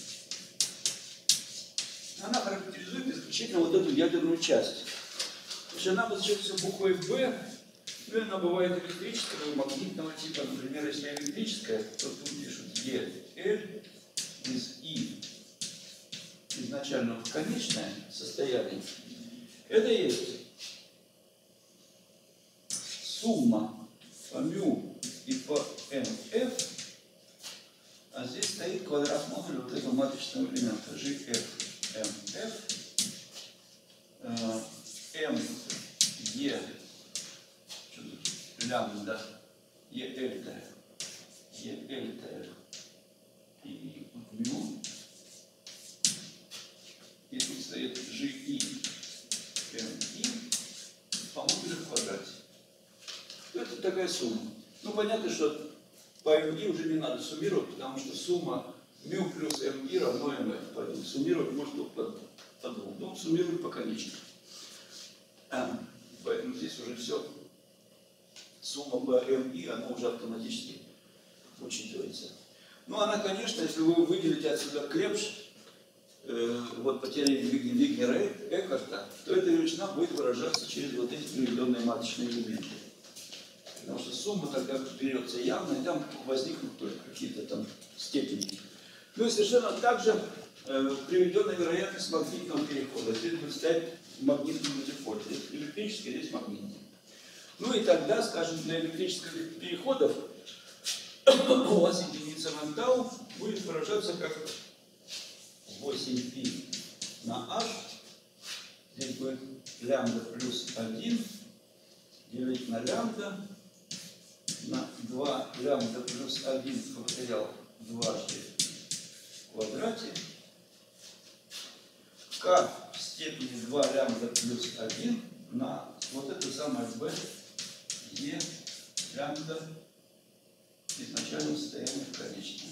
Она характеризует исключительно вот эту ядерную часть. Потому что она обозначается буквой «Б», ну и она бывает электрического и магнитного типа. Например, если электрическая, то тут пишут EL из И изначально в конечное состояние. Это есть сумма по μ и по МФ, а здесь стоит квадрат модуля вот этого матричного элемента GF, MF, ME, что-то такая сумма. Ну, понятно, что по МГ уже не надо суммировать, потому что сумма μ плюс МГ равно МФ. Поэтому суммировать можно только по двум. Ну, суммируем по конечным. Поэтому здесь уже все. Сумма по МГ, она уже автоматически учитывается. Ну, она, конечно, если вы выделите отсюда Клепш, вот по теореме Вигнера-Экхарта, то эта величина будет выражаться через вот эти приведенные маточные элементы. Потому что сумма тогда берется явно, и там возникнут только какие-то там степени. Ну и совершенно так же приведенная вероятность магнитного перехода. Здесь будет стоять магнитный мультиполь. Здесь электрический, здесь магнитный. Ну и тогда, скажем, для электрических переходов у вас единица на тау будет выражаться как 8π на h. Здесь будет лямбда плюс 1 делить на лямбда на 2 лямбда плюс 1 факториал дважды в квадрате. К в степени 2 лямбда плюс 1 на вот это самое b e лямбда изначального состояния в конечном.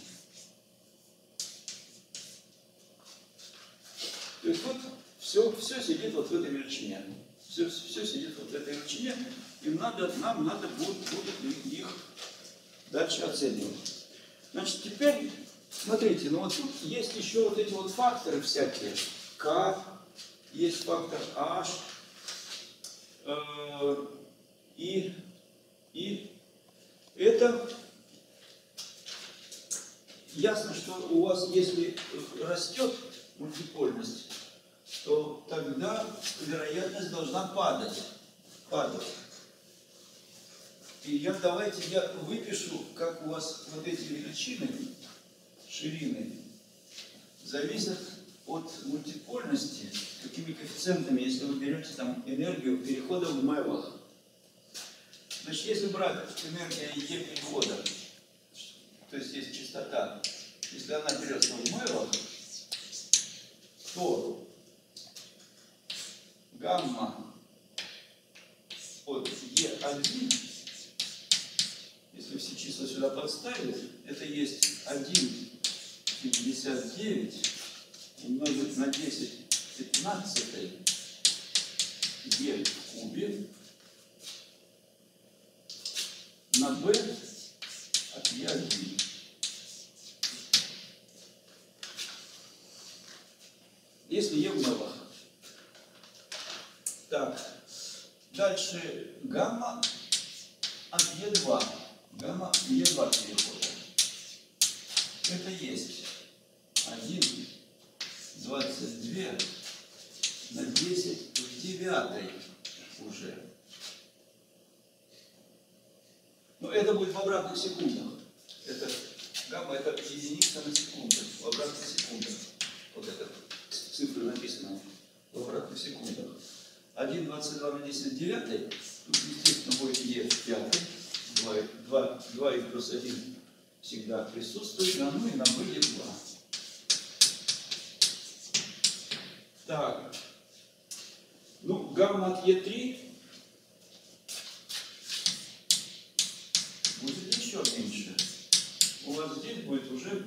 То есть вот все сидит вот в этой величине. Все сидит вот в этой величине, и нам надо будет их дальше оценивать. Значит, теперь, смотрите, ну вот тут есть еще вот эти вот факторы всякие. К, есть фактор H, и это ясно, что у вас, если растет мультипольность, то тогда вероятность должна падать. И давайте я выпишу, как у вас вот эти величины, ширины, зависят от мультипольности, какими коэффициентами, если вы берете там энергию перехода в мэлах. Значит, если брать энергию Е перехода, то есть есть частота, если она берется в мэлах, то гамма от Е1, если все числа сюда подставить, это есть 1,59 умножить на 10/15 Е в кубе на b от Е1. Если Е в мэлах. Так, дальше гамма от Е2. Гамма Е2 перехода. Это есть 1,22 на 10 в 9 уже. Но это будет в обратных секундах. Это гамма, это единица на секунду. В обратных секундах. Вот эта цифра написана в обратных секундах. 1,22 на 10 в 9. Тут, естественно, будет Е в 5. 2 и плюс 1 всегда присутствует. Ну и на b Е2. Так. Ну, гамма от Е3 будет еще меньше. У вас здесь будет уже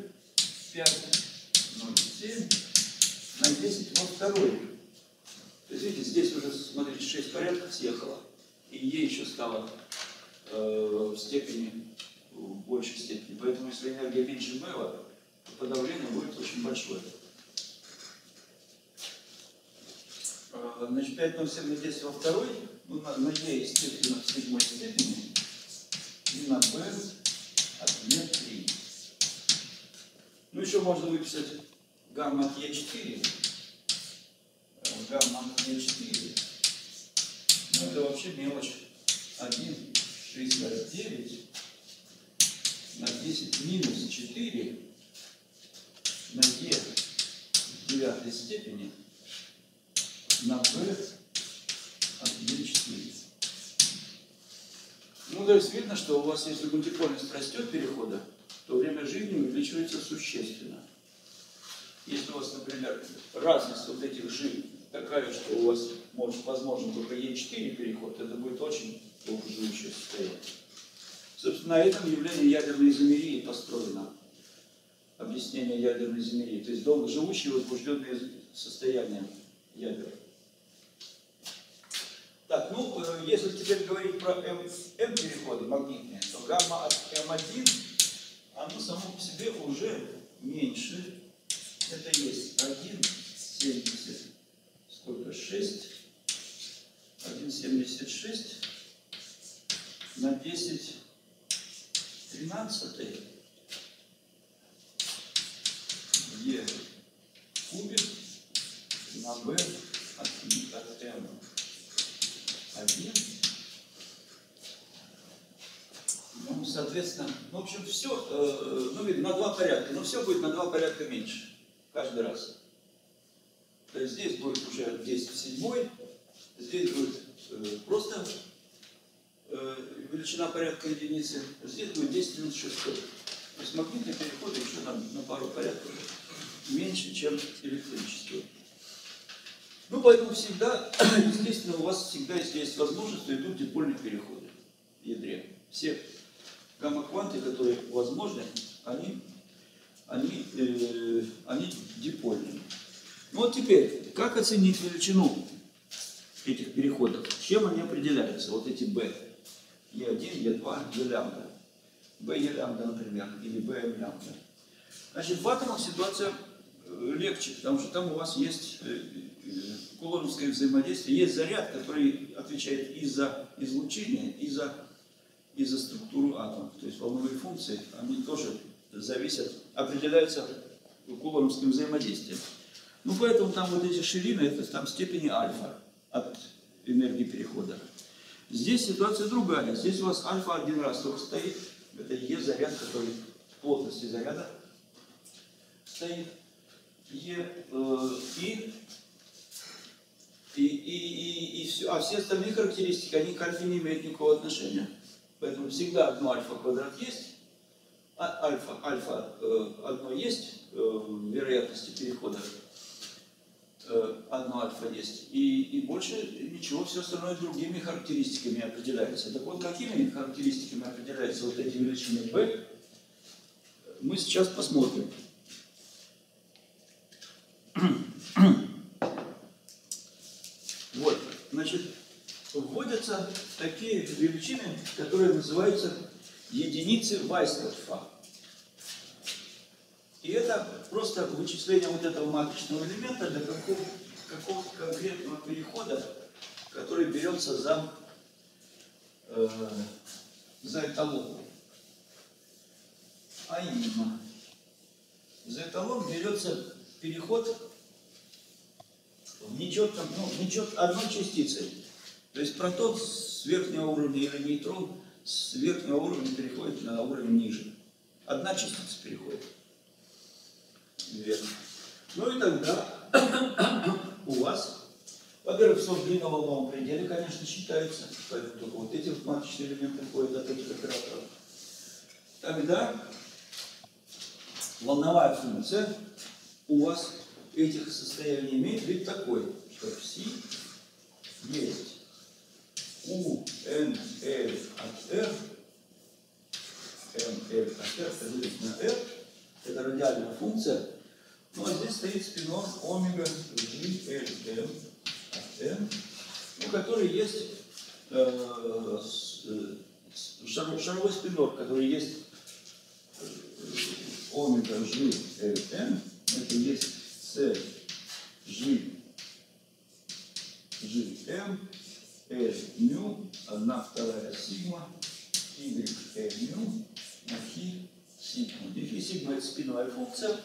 5,07 на 10 во второй. То есть, видите, здесь уже, смотрите, 6 порядков съехало. И Е еще стало в степени, в большей степени. Поэтому, если энергия меньше мэла, то подавление будет очень большое. Значит, 5,07 на 10 во второй, ну, на Е, естественно, в седьмой степени, и на b от Е3. Ну, еще можно выписать гамма от Е4. Гамма от Е4. Ну, это вообще мелочь. 1,69 на 10 минус 4 на Е в 9 степени на b от Е4. Ну, то есть видно, что у вас, если мультипольность растет перехода, то время жизни увеличивается существенно. Если у вас, например, разность вот этих жил такая, что у вас может возможно только Е4 переход, это будет очень долгоживущее состояние. Собственно, на этом явление ядерной изомерии построено. Объяснение ядерной изомерии. То есть долгоживущие возбужденные состояния ядер. Так, ну, если теперь говорить про М-переходы магнитные, то гамма от М1, оно само по себе уже меньше. Это есть 1,70, сколько? 6. 1,76 на 10 13 Е кубик на В от М1. Ну, соответственно, ну, в общем, все, ну, видно, на 2 порядка, но все будет на 2 порядка меньше каждый раз. То есть здесь будет уже 10 в 7, здесь будет просто величина порядка единицы, здесь будет 10 минус 6. То есть магнитные переходы еще на пару порядков меньше, чем электрические. Ну, поэтому всегда, естественно, у вас всегда, если есть возможность, то идут дипольные переходы в ядре. Все гамма-кванты, которые возможны, они дипольные. Ну вот теперь, как оценить величину этих переходов? Чем они определяются? Вот эти B. Е1, Е2, Е лямбда. B Е лямбда, например, или B М лямбда. Значит, в атомах ситуация легче, потому что там у вас есть кулоновское взаимодействие, есть заряд, который отвечает и за излучение, и за структуру атома. То есть волновые функции, они тоже зависят, определяются кулоновским взаимодействием. Ну, поэтому там вот эти ширины, это там степени альфа от энергии перехода. Здесь ситуация другая. Здесь у вас альфа один раз только стоит. Это Е заряд, который в плотности заряда стоит. А все остальные характеристики, они к альфе не имеют никакого отношения. Поэтому всегда одно альфа квадрат есть. Альфа одно есть в вероятности перехода. Одно альфа есть. И больше ничего, все остальное другими характеристиками определяется. Так вот, какими характеристиками определяются вот эти величины B, мы сейчас посмотрим. Вот, значит, вводятся такие величины, которые называются единицы Вайсдорфа. И это просто вычисление вот этого матричного элемента для какого-то конкретного перехода, который берется за эталон. А именно, за эталон берется переход в нечетком, одной частицы. То есть протон с верхнего уровня или нейтрон с верхнего уровня переходит на уровень ниже. Одна частица переходит вверх. Ну и тогда у вас, во-первых, все в длинноволновом пределе, конечно, считается, поэтому только вот эти вот матричные элементы входят от этих операторов. Тогда волновая функция у вас этих состояний имеет вид такой, что Ф есть У, Н, L от R, М, L от R, поделить на R, это радиальная функция, ну а здесь стоит спинор омега G, L, M от M, у которой есть шаровой спинор, который есть омега G, L, M, это есть C, G, M, L, μ, 1/2 сигма, Y, L, μ, на хи, сигма. И хи сигма это спиновая функция,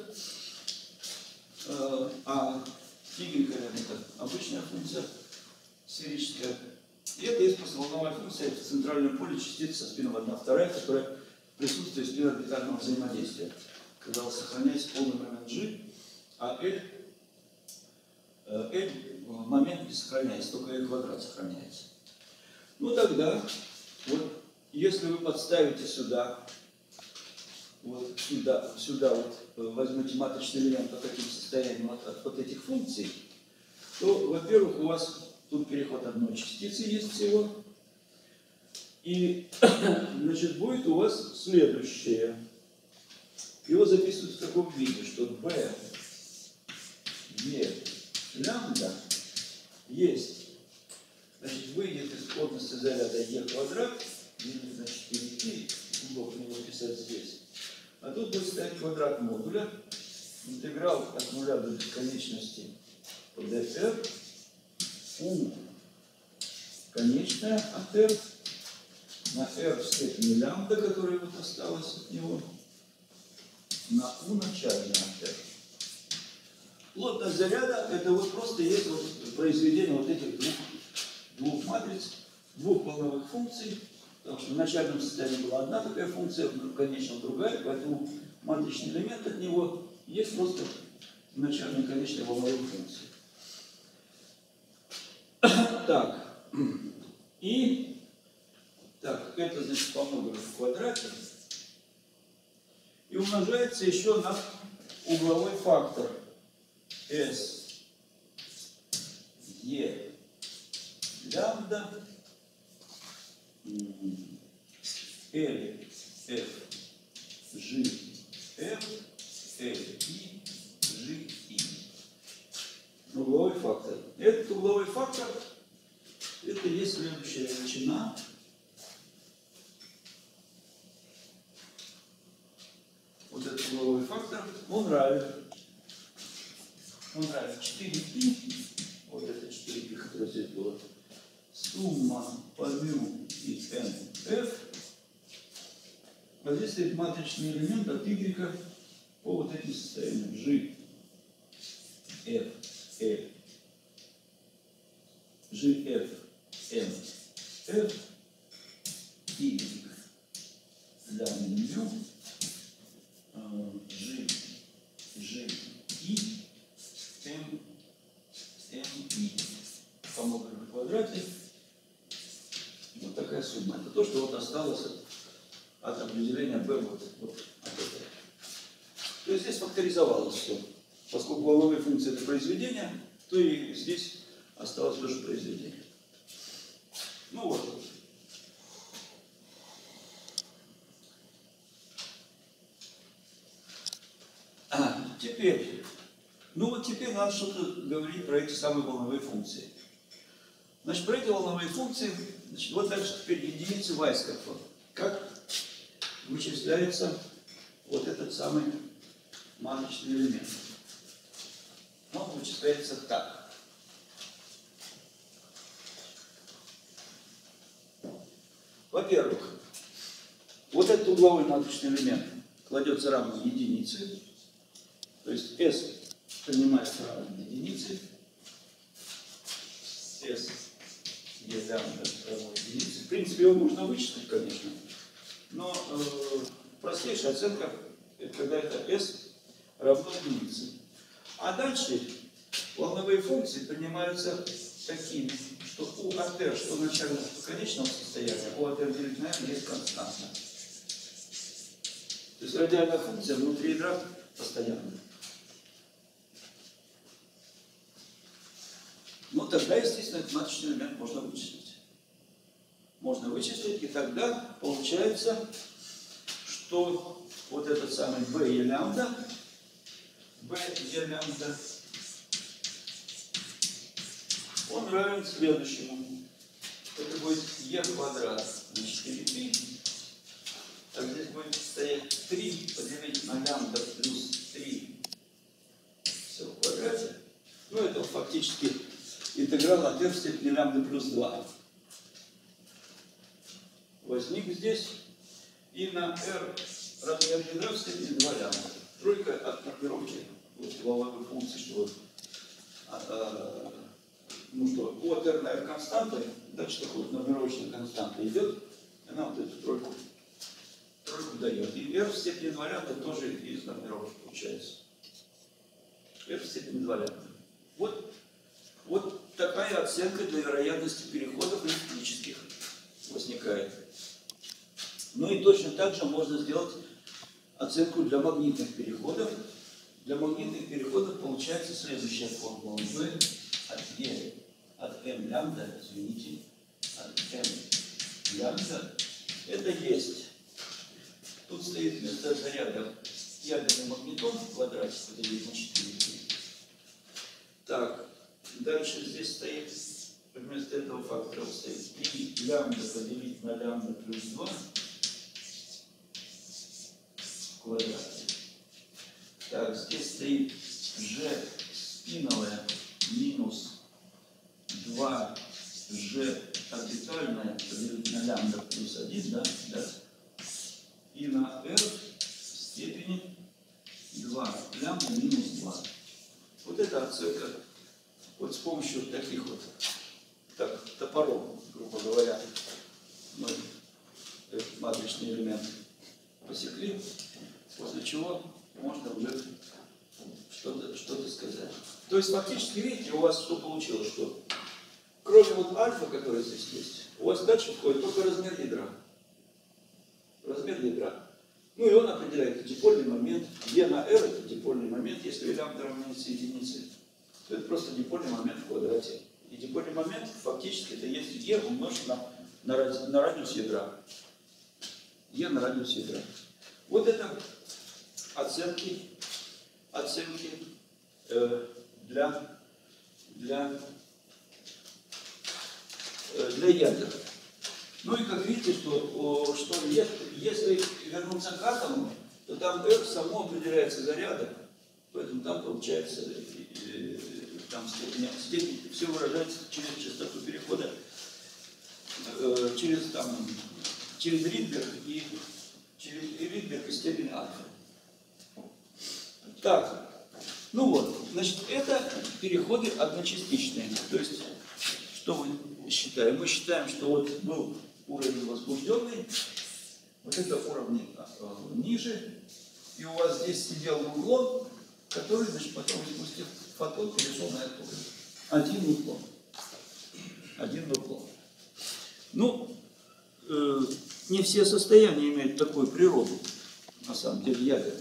а Y это обычная функция сферическая. И это есть просто волновая функция в центральном поле частицы со спином 1/2, которая присутствует в спиноорбитального взаимодействия, когда у вас сохраняется полный момент G, а L в момент не сохраняется, только L квадрат сохраняется. Ну тогда, вот, если вы подставите сюда вот возьмете матричный элемент по таким состояниям от этих функций, то, во-первых, у вас тут переход одной частицы есть всего, И, значит, будет у вас следующее. Его записывают в таком виде, что b e лямбда есть, значит, выйдет из плотности заряда e квадрат, делить на 4π, удобно его писать здесь. А тут будет стоять квадрат модуля, интеграл от нуля до бесконечности по dr, u конечная от r на r в степени лямбда, которая вот осталась от него, на u начальная от r. Плотность заряда это вот просто есть вот произведение вот этих двух матриц, двух волновых функций, потому что в начальном состоянии была одна такая функция, в конечном другая, поэтому матричный элемент от него есть просто начальная и конечная волновые функции. Так, и так, это значит по модулю в квадрате и умножается еще на угловой фактор S E лямбда L F G F L I G I. Угловой фактор. Этот угловой фактор это есть следующая величина. Вот этот угловой фактор, он равен 4π, вот это 4π, которое здесь было, сумма по μ и nf, а здесь стоит матричный элемент от y по вот этим состояниям g, f, l, g, f, n, f, y, лямбда μ, g, i, m, i по модулю в квадрате. Вот такая сумма. Это то, что вот осталось от определения b вот от этого. То есть здесь факторизовалось все. Поскольку волновые функции это произведение, то и здесь осталось тоже произведение. Ну вот. Теперь, теперь надо что-то говорить про эти самые волновые функции. Значит, про эти волновые функции, значит, вот дальше теперь единицы Вайскопфа. Как вычисляется вот этот самый матричный элемент? Он вычисляется так. Во-первых, вот этот угловой матричный элемент кладется равно единице, то есть S принимается равно единице, S E лямбда равно единице. В принципе, его можно вычислить, конечно, но простейшая оценка, это когда это S равно единице. А дальше волновые функции принимаются такими, что U от R, что начального, что конечного состояния, U от R делить на R есть константа. То есть радиальная функция внутри ядра постоянная. Тогда, естественно, этот матричный элемент можно вычислить. Можно вычислить, и тогда получается, что вот этот самый b e лямбда, он равен следующему. Это будет e квадрат на 4π. Так, здесь будет стоять 3 поделить на лямбда плюс 3 все в квадрате. Это фактически интеграл от r в степени лямбда плюс 2. Возник здесь. И на r размер ядра в степени 2 лямбда. Тройка от маркировки волновой функции, что U от r на r константа, дальше такой нумерочная константа идет, она вот эту тройку дает. И r в степени 2 лямбда тоже из нумеровки получается. R в степени 2 лямбда. Вот такая оценка для вероятности переходов электрических возникает. И точно так же можно сделать оценку для магнитных переходов. Для магнитных переходов получается следующая формула. V от E от m лямбда, извините, от m лямбда, это есть. Тут стоит вместо заряда ядерный магнитон в квадрате, поделить на 4. Так, дальше здесь стоит, вместо этого фактора стоит 3 лямбда поделить на лямбда плюс 2 в квадрате. Так, здесь стоит g спиновая минус 2g орбитальная поделить на лямбда плюс 1, да? И на r в степени 2 лямбда минус 2. Вот это оценка вот с помощью таких вот топоров, грубо говоря, мы этот матричный элемент посекли, после чего можно уже что-то сказать. То есть фактически, видите, у вас что получилось, что кроме вот альфа, который здесь есть, у вас дальше входит только размер ядра. Размер ядра. Ну и он определяет дипольный момент. Е на r это дипольный момент. Если лямбда равняется единице, то это просто дипольный момент в квадрате. И дипольный момент фактически это есть Е умножить на радиус ядра. Е на радиус ядра. Вот это оценки для ядер. Ну и как видите, что если вернуться к атому, то там R само определяется зарядом, поэтому там получается там степень все выражается через частоту перехода, через Ридберг и степень альфа. Так, ну вот, значит, это переходы одночастичные. То есть, что мы считаем? Мы считаем, что вот был уровень возбужденный, вот это уровни ниже, и у вас здесь сидел нуклон, который, значит, потом испустил фотон, перешел на этот уровень. Один нуклон. Ну, не все состояния имеют такую природу, на самом деле, ядерные.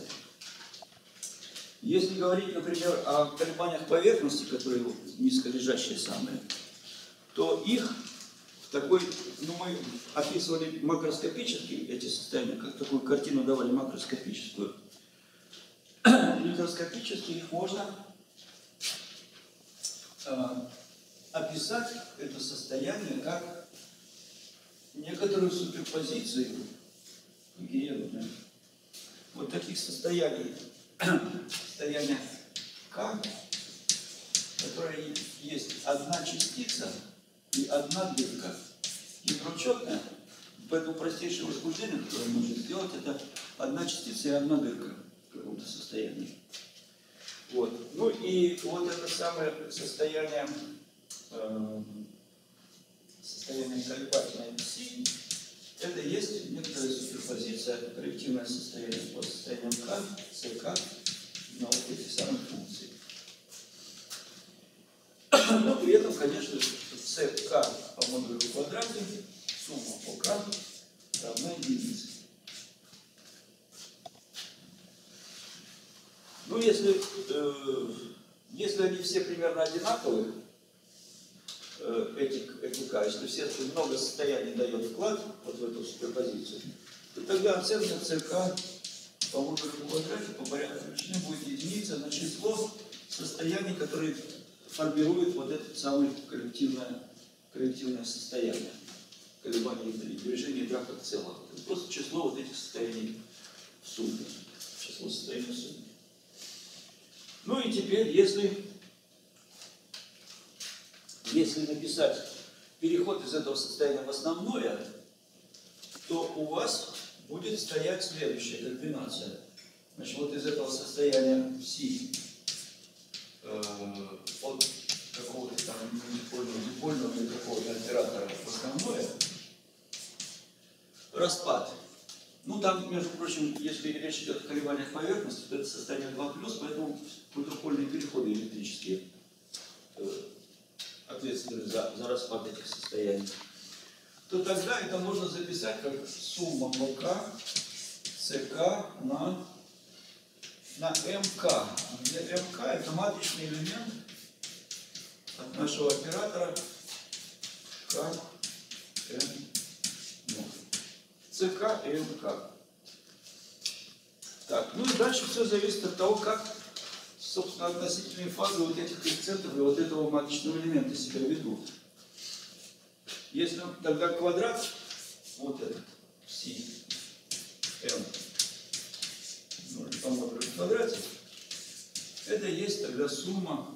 Если говорить, например, о колебаниях поверхности, которые низколежащие самые, то их в такой, ну мы описывали макроскопически эти состояния, как такую картину давали макроскопическую. Микроскопически их можно описать, это состояние, как некоторую суперпозицию вот таких состояний. Состояние К, которое есть одна частица и одна дырка. Ядро четное, поэтому простейшее возбуждение, которое можно сделать, это одна частица и одна дырка в каком-то состоянии. Вот. Ну и вот это самое состояние колебательное пси, это есть некоторая суперпозиция, коллективное состояние по состояниям К, СК на вот эти самые функции. Но при этом, конечно, СК по модулю в квадрате, сумма по К равна единице. Ну, если они все примерно одинаковые, эти К, если все много состояний дает вклад вот в эту суперпозицию, то тогда оценка ЦК по модулю в квадрате по порядку величины будет единица на число состояний, которые формируют вот это самое коллективное состояние, колебания движения ядра как целого. Это просто число вот этих состояний в сумме. Число состояний в сумме. Ну и теперь, если написать переход из этого состояния в основное, то у вас будет стоять следующая комбинация. Значит, вот из этого состояния пси от какого-то там дипольного или какого-то оператора в основное распад. Ну там, между прочим, если речь идет о колебаниях поверхности, то это состояние 2+, поэтому двухпольные переходы электрические ответственны за распад этих состояний, то тогда это можно записать как сумма МК, СК на МК, где МК это матричный элемент от нашего оператора К, М, ЦК и МК. Так, ну и дальше все зависит от того, как, собственно, относительные фазы вот этих коэффициентов и вот этого маточного элемента себя ведут. Если тогда квадрат, вот этот, Си, М, по модулю в квадрате, это есть тогда сумма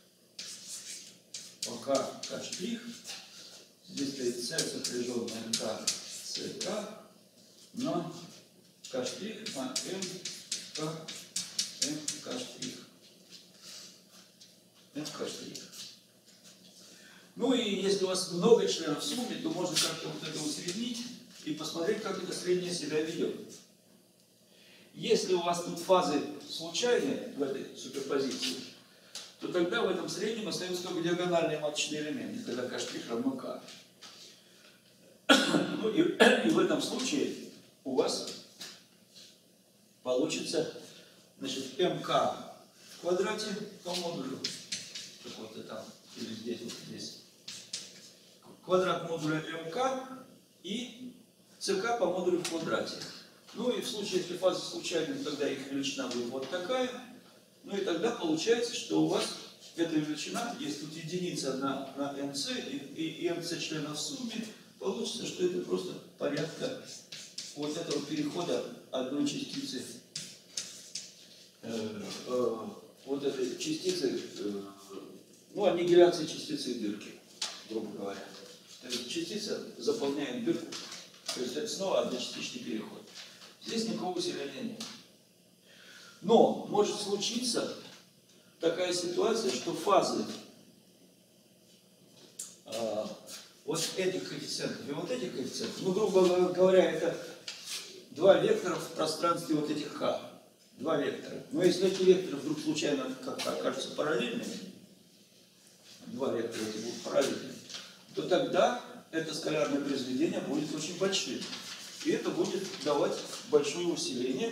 по К' штрих, здесь стоит С сопряженная К, ЦК, на К' штрих на М, К' штрих. К' штрих. Ну и если у вас много членов в сумме, то можно как-то вот это усреднить и посмотреть, как это среднее себя ведет. Если у вас тут фазы случайные в этой суперпозиции, то тогда в этом среднем остаются только диагональные маточные элементы, когда К' равно К. Ну и в этом случае у вас получится, значит, МК в квадрате по модулю, какой-то там, или здесь, вот здесь. Квадрат модуля МК и ЦК по модулю в квадрате. Ну и в случае, если фаза случайная, тогда их величина будет вот такая. Ну и тогда получается, что у вас эта величина, если тут единица на МЦ и МЦ членов в сумме, получится, что это просто порядка вот этого перехода одной частицы, вот этой частицы, ну, аннигиляции частицы дырки, грубо говоря. То есть частица заполняет дырку, то есть это снова одночастичный переход. Здесь никакого усиления нет. Но может случиться такая ситуация, что фазы вот этих коэффициентов и вот этих коэффициентов, ну, грубо говоря, это два вектора в пространстве вот этих Х. Два вектора. Но если эти векторы вдруг случайно окажутся параллельными, два вектора эти будут параллельными, то тогда это скалярное произведение будет очень большим. И это будет давать большое усиление.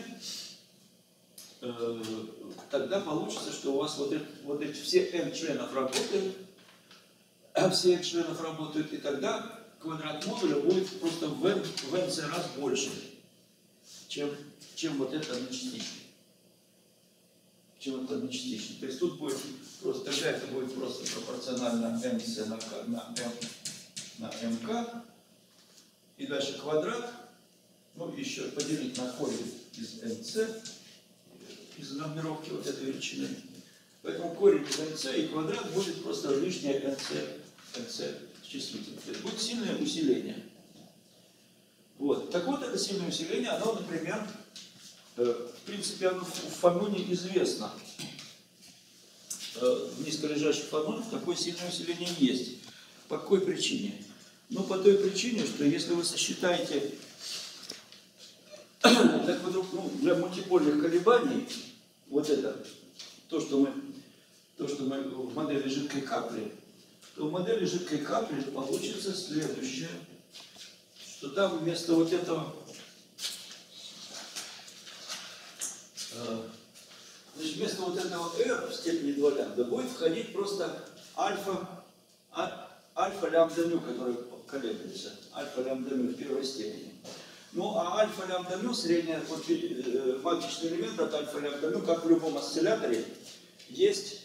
Тогда получится, что у вас вот эти все n членов работают, все n членов работают, и тогда квадрат модуля будет просто в nc раз больше, чем вот это одночастичный. То есть тут будет просто, тогда это будет просто пропорционально nc на mk, и дальше квадрат, ну еще поделить на корень из nc, из нумеровки вот этой величины. Поэтому корень из nc и квадрат будет просто лишнее nc числитель. То есть будет сильное усиление. Вот. Так вот, это сильное усиление, оно, например, в принципе, оно в фаноне известно. В низколежащих фанонах такое сильное усиление есть. По какой причине? Ну, по той причине, что если вы сосчитаете так вдруг, ну, для мультипольных колебаний, вот это, то, что мы в модели жидкой капли, то в модели жидкой капли получится следующее, что там вместо вот этого, значит, вместо вот этого r в степени 2 лямбда будет входить просто альфа лямбда ню, который колеблется, альфа лямбда ню в первой степени. Ну, а альфа лямбда ню, средняя маточный элемент от альфа лямбда ню, как в любом осцилляторе, есть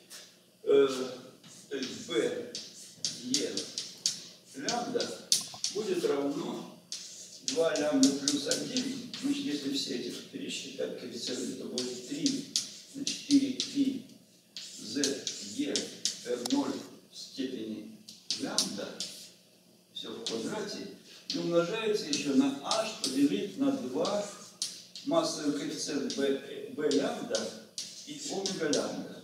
b e лямбда будет равно 2 лямбда плюс 1, значит, если все эти пересчитать коэффициенты, то будет 3 на 4 π z e r0 в степени лямбда, все в квадрате, и умножается еще на h поделить на 2 массовый коэффициент b лямбда и омега лямбда.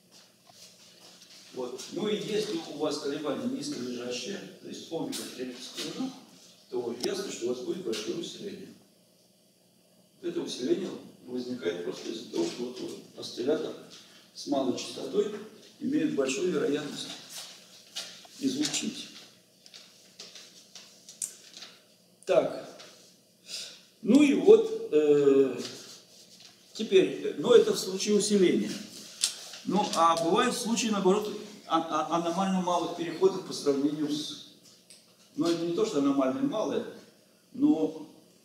Вот. Ну и если у вас колебания низколежащие, то есть омега стремится к нулю, то ясно, что у вас будет большое усиление. Это усиление возникает просто из-за того, что вот осциллятор с малой частотой имеет большую вероятность излучить. Так, ну и вот теперь, ну это в случае усиления. Ну а бывают случаи, наоборот, аномально малых переходов по сравнению с... Ну это не то, что аномально малые, но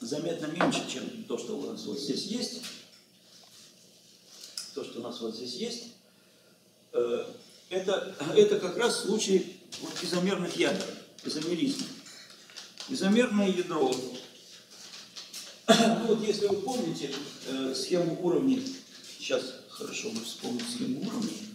заметно меньше, чем то, что у нас вот здесь есть. То, что у нас вот здесь есть, это как раз случай вот изомерных ядер, изомеризма. Изомерное ядро. Ну вот если вы помните схему уровней, сейчас хорошо бы вспомнить схему уровней.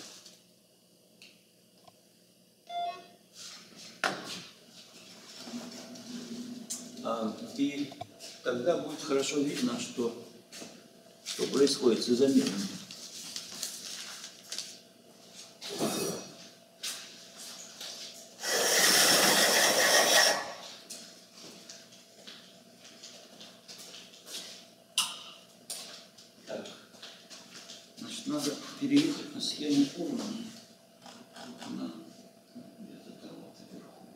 И тогда будет хорошо видно, что происходит с изомерами. Так, значит, надо переехать на схему уровней. Где-то там вот вверху.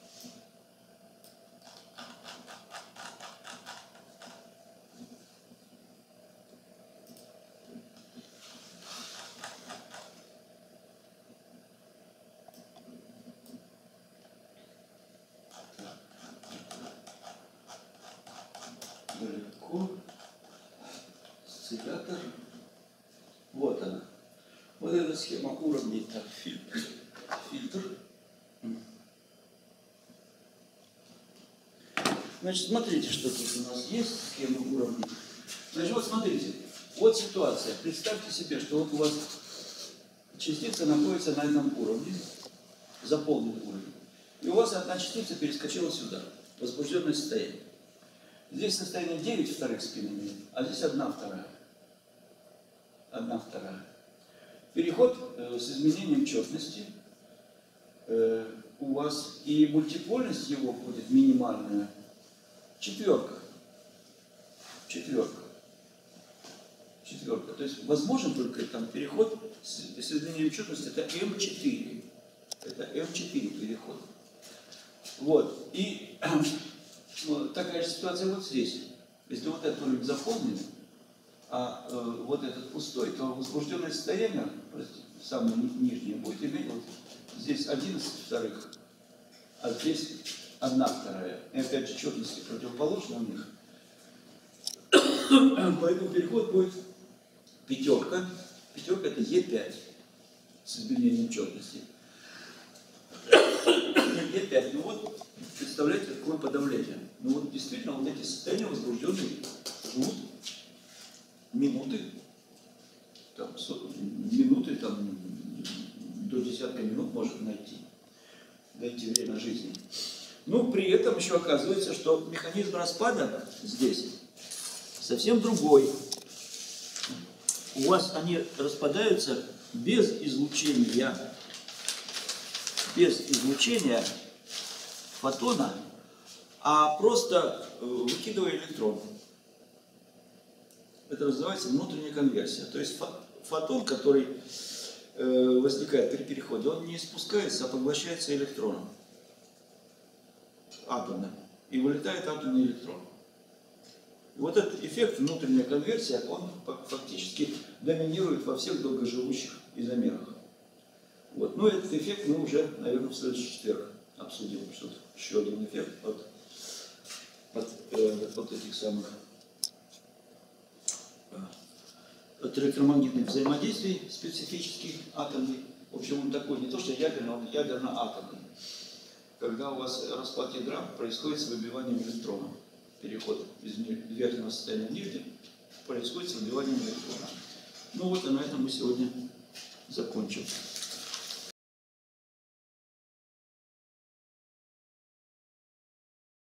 Далеко. Осциллятор. Вот она. Вот эта схема уровней. Так, фильтр. Значит, смотрите, что тут у нас есть, схема уровней. Значит, вот смотрите, вот ситуация. Представьте себе, что вот у вас частица находится на этом уровне, заполненный уровень. И у вас одна частица перескочила сюда, возбужденное состояние. Здесь состояние 9 вторых спин имеет, а здесь 1/2. 1/2. Переход с изменением четности у вас, и мультипольность его будет минимальная. 4. То есть возможен только там переход с изменением четности, это М4. Это М4 переход. Вот. И такая же ситуация вот здесь. Если вот этот уровень заполнен, а вот этот пустой, то возбужденное состояние, самое нижнее, будет иметь вот здесь 11 вторых, а здесь 1/2. И опять же четности противоположны у них. Поэтому переход будет 5. 5 это Е5 с изменением четности. Е5. Ну вот, представляете, какое подавление. Ну вот действительно вот эти состояния возбужденные живут минуты, там, до десятка минут может дойти время жизни. Ну, при этом еще оказывается, что механизм распада здесь совсем другой. У вас они распадаются без излучения фотона, а просто выкидывая электрон. Это называется внутренняя конверсия. То есть фотон, который возникает при переходе, он не спускается, а поглощается электроном, атомным, и вылетает атомный электрон. И вот этот эффект, внутренняя конверсия, он фактически доминирует во всех долгоживущих изомерах. Вот. Но этот эффект мы уже, наверное, в следующий четверг обсудим. Что-то еще один эффект от этих самых от электромагнитных взаимодействий специфических атомных. В общем, он такой не то что ядерный, он ядерно-атомный. Когда у вас распад ядра происходит с выбиванием электрона. Переход из верхнего состояния в нижнее происходит с выбиванием электрона. Ну вот, и на этом мы сегодня закончим.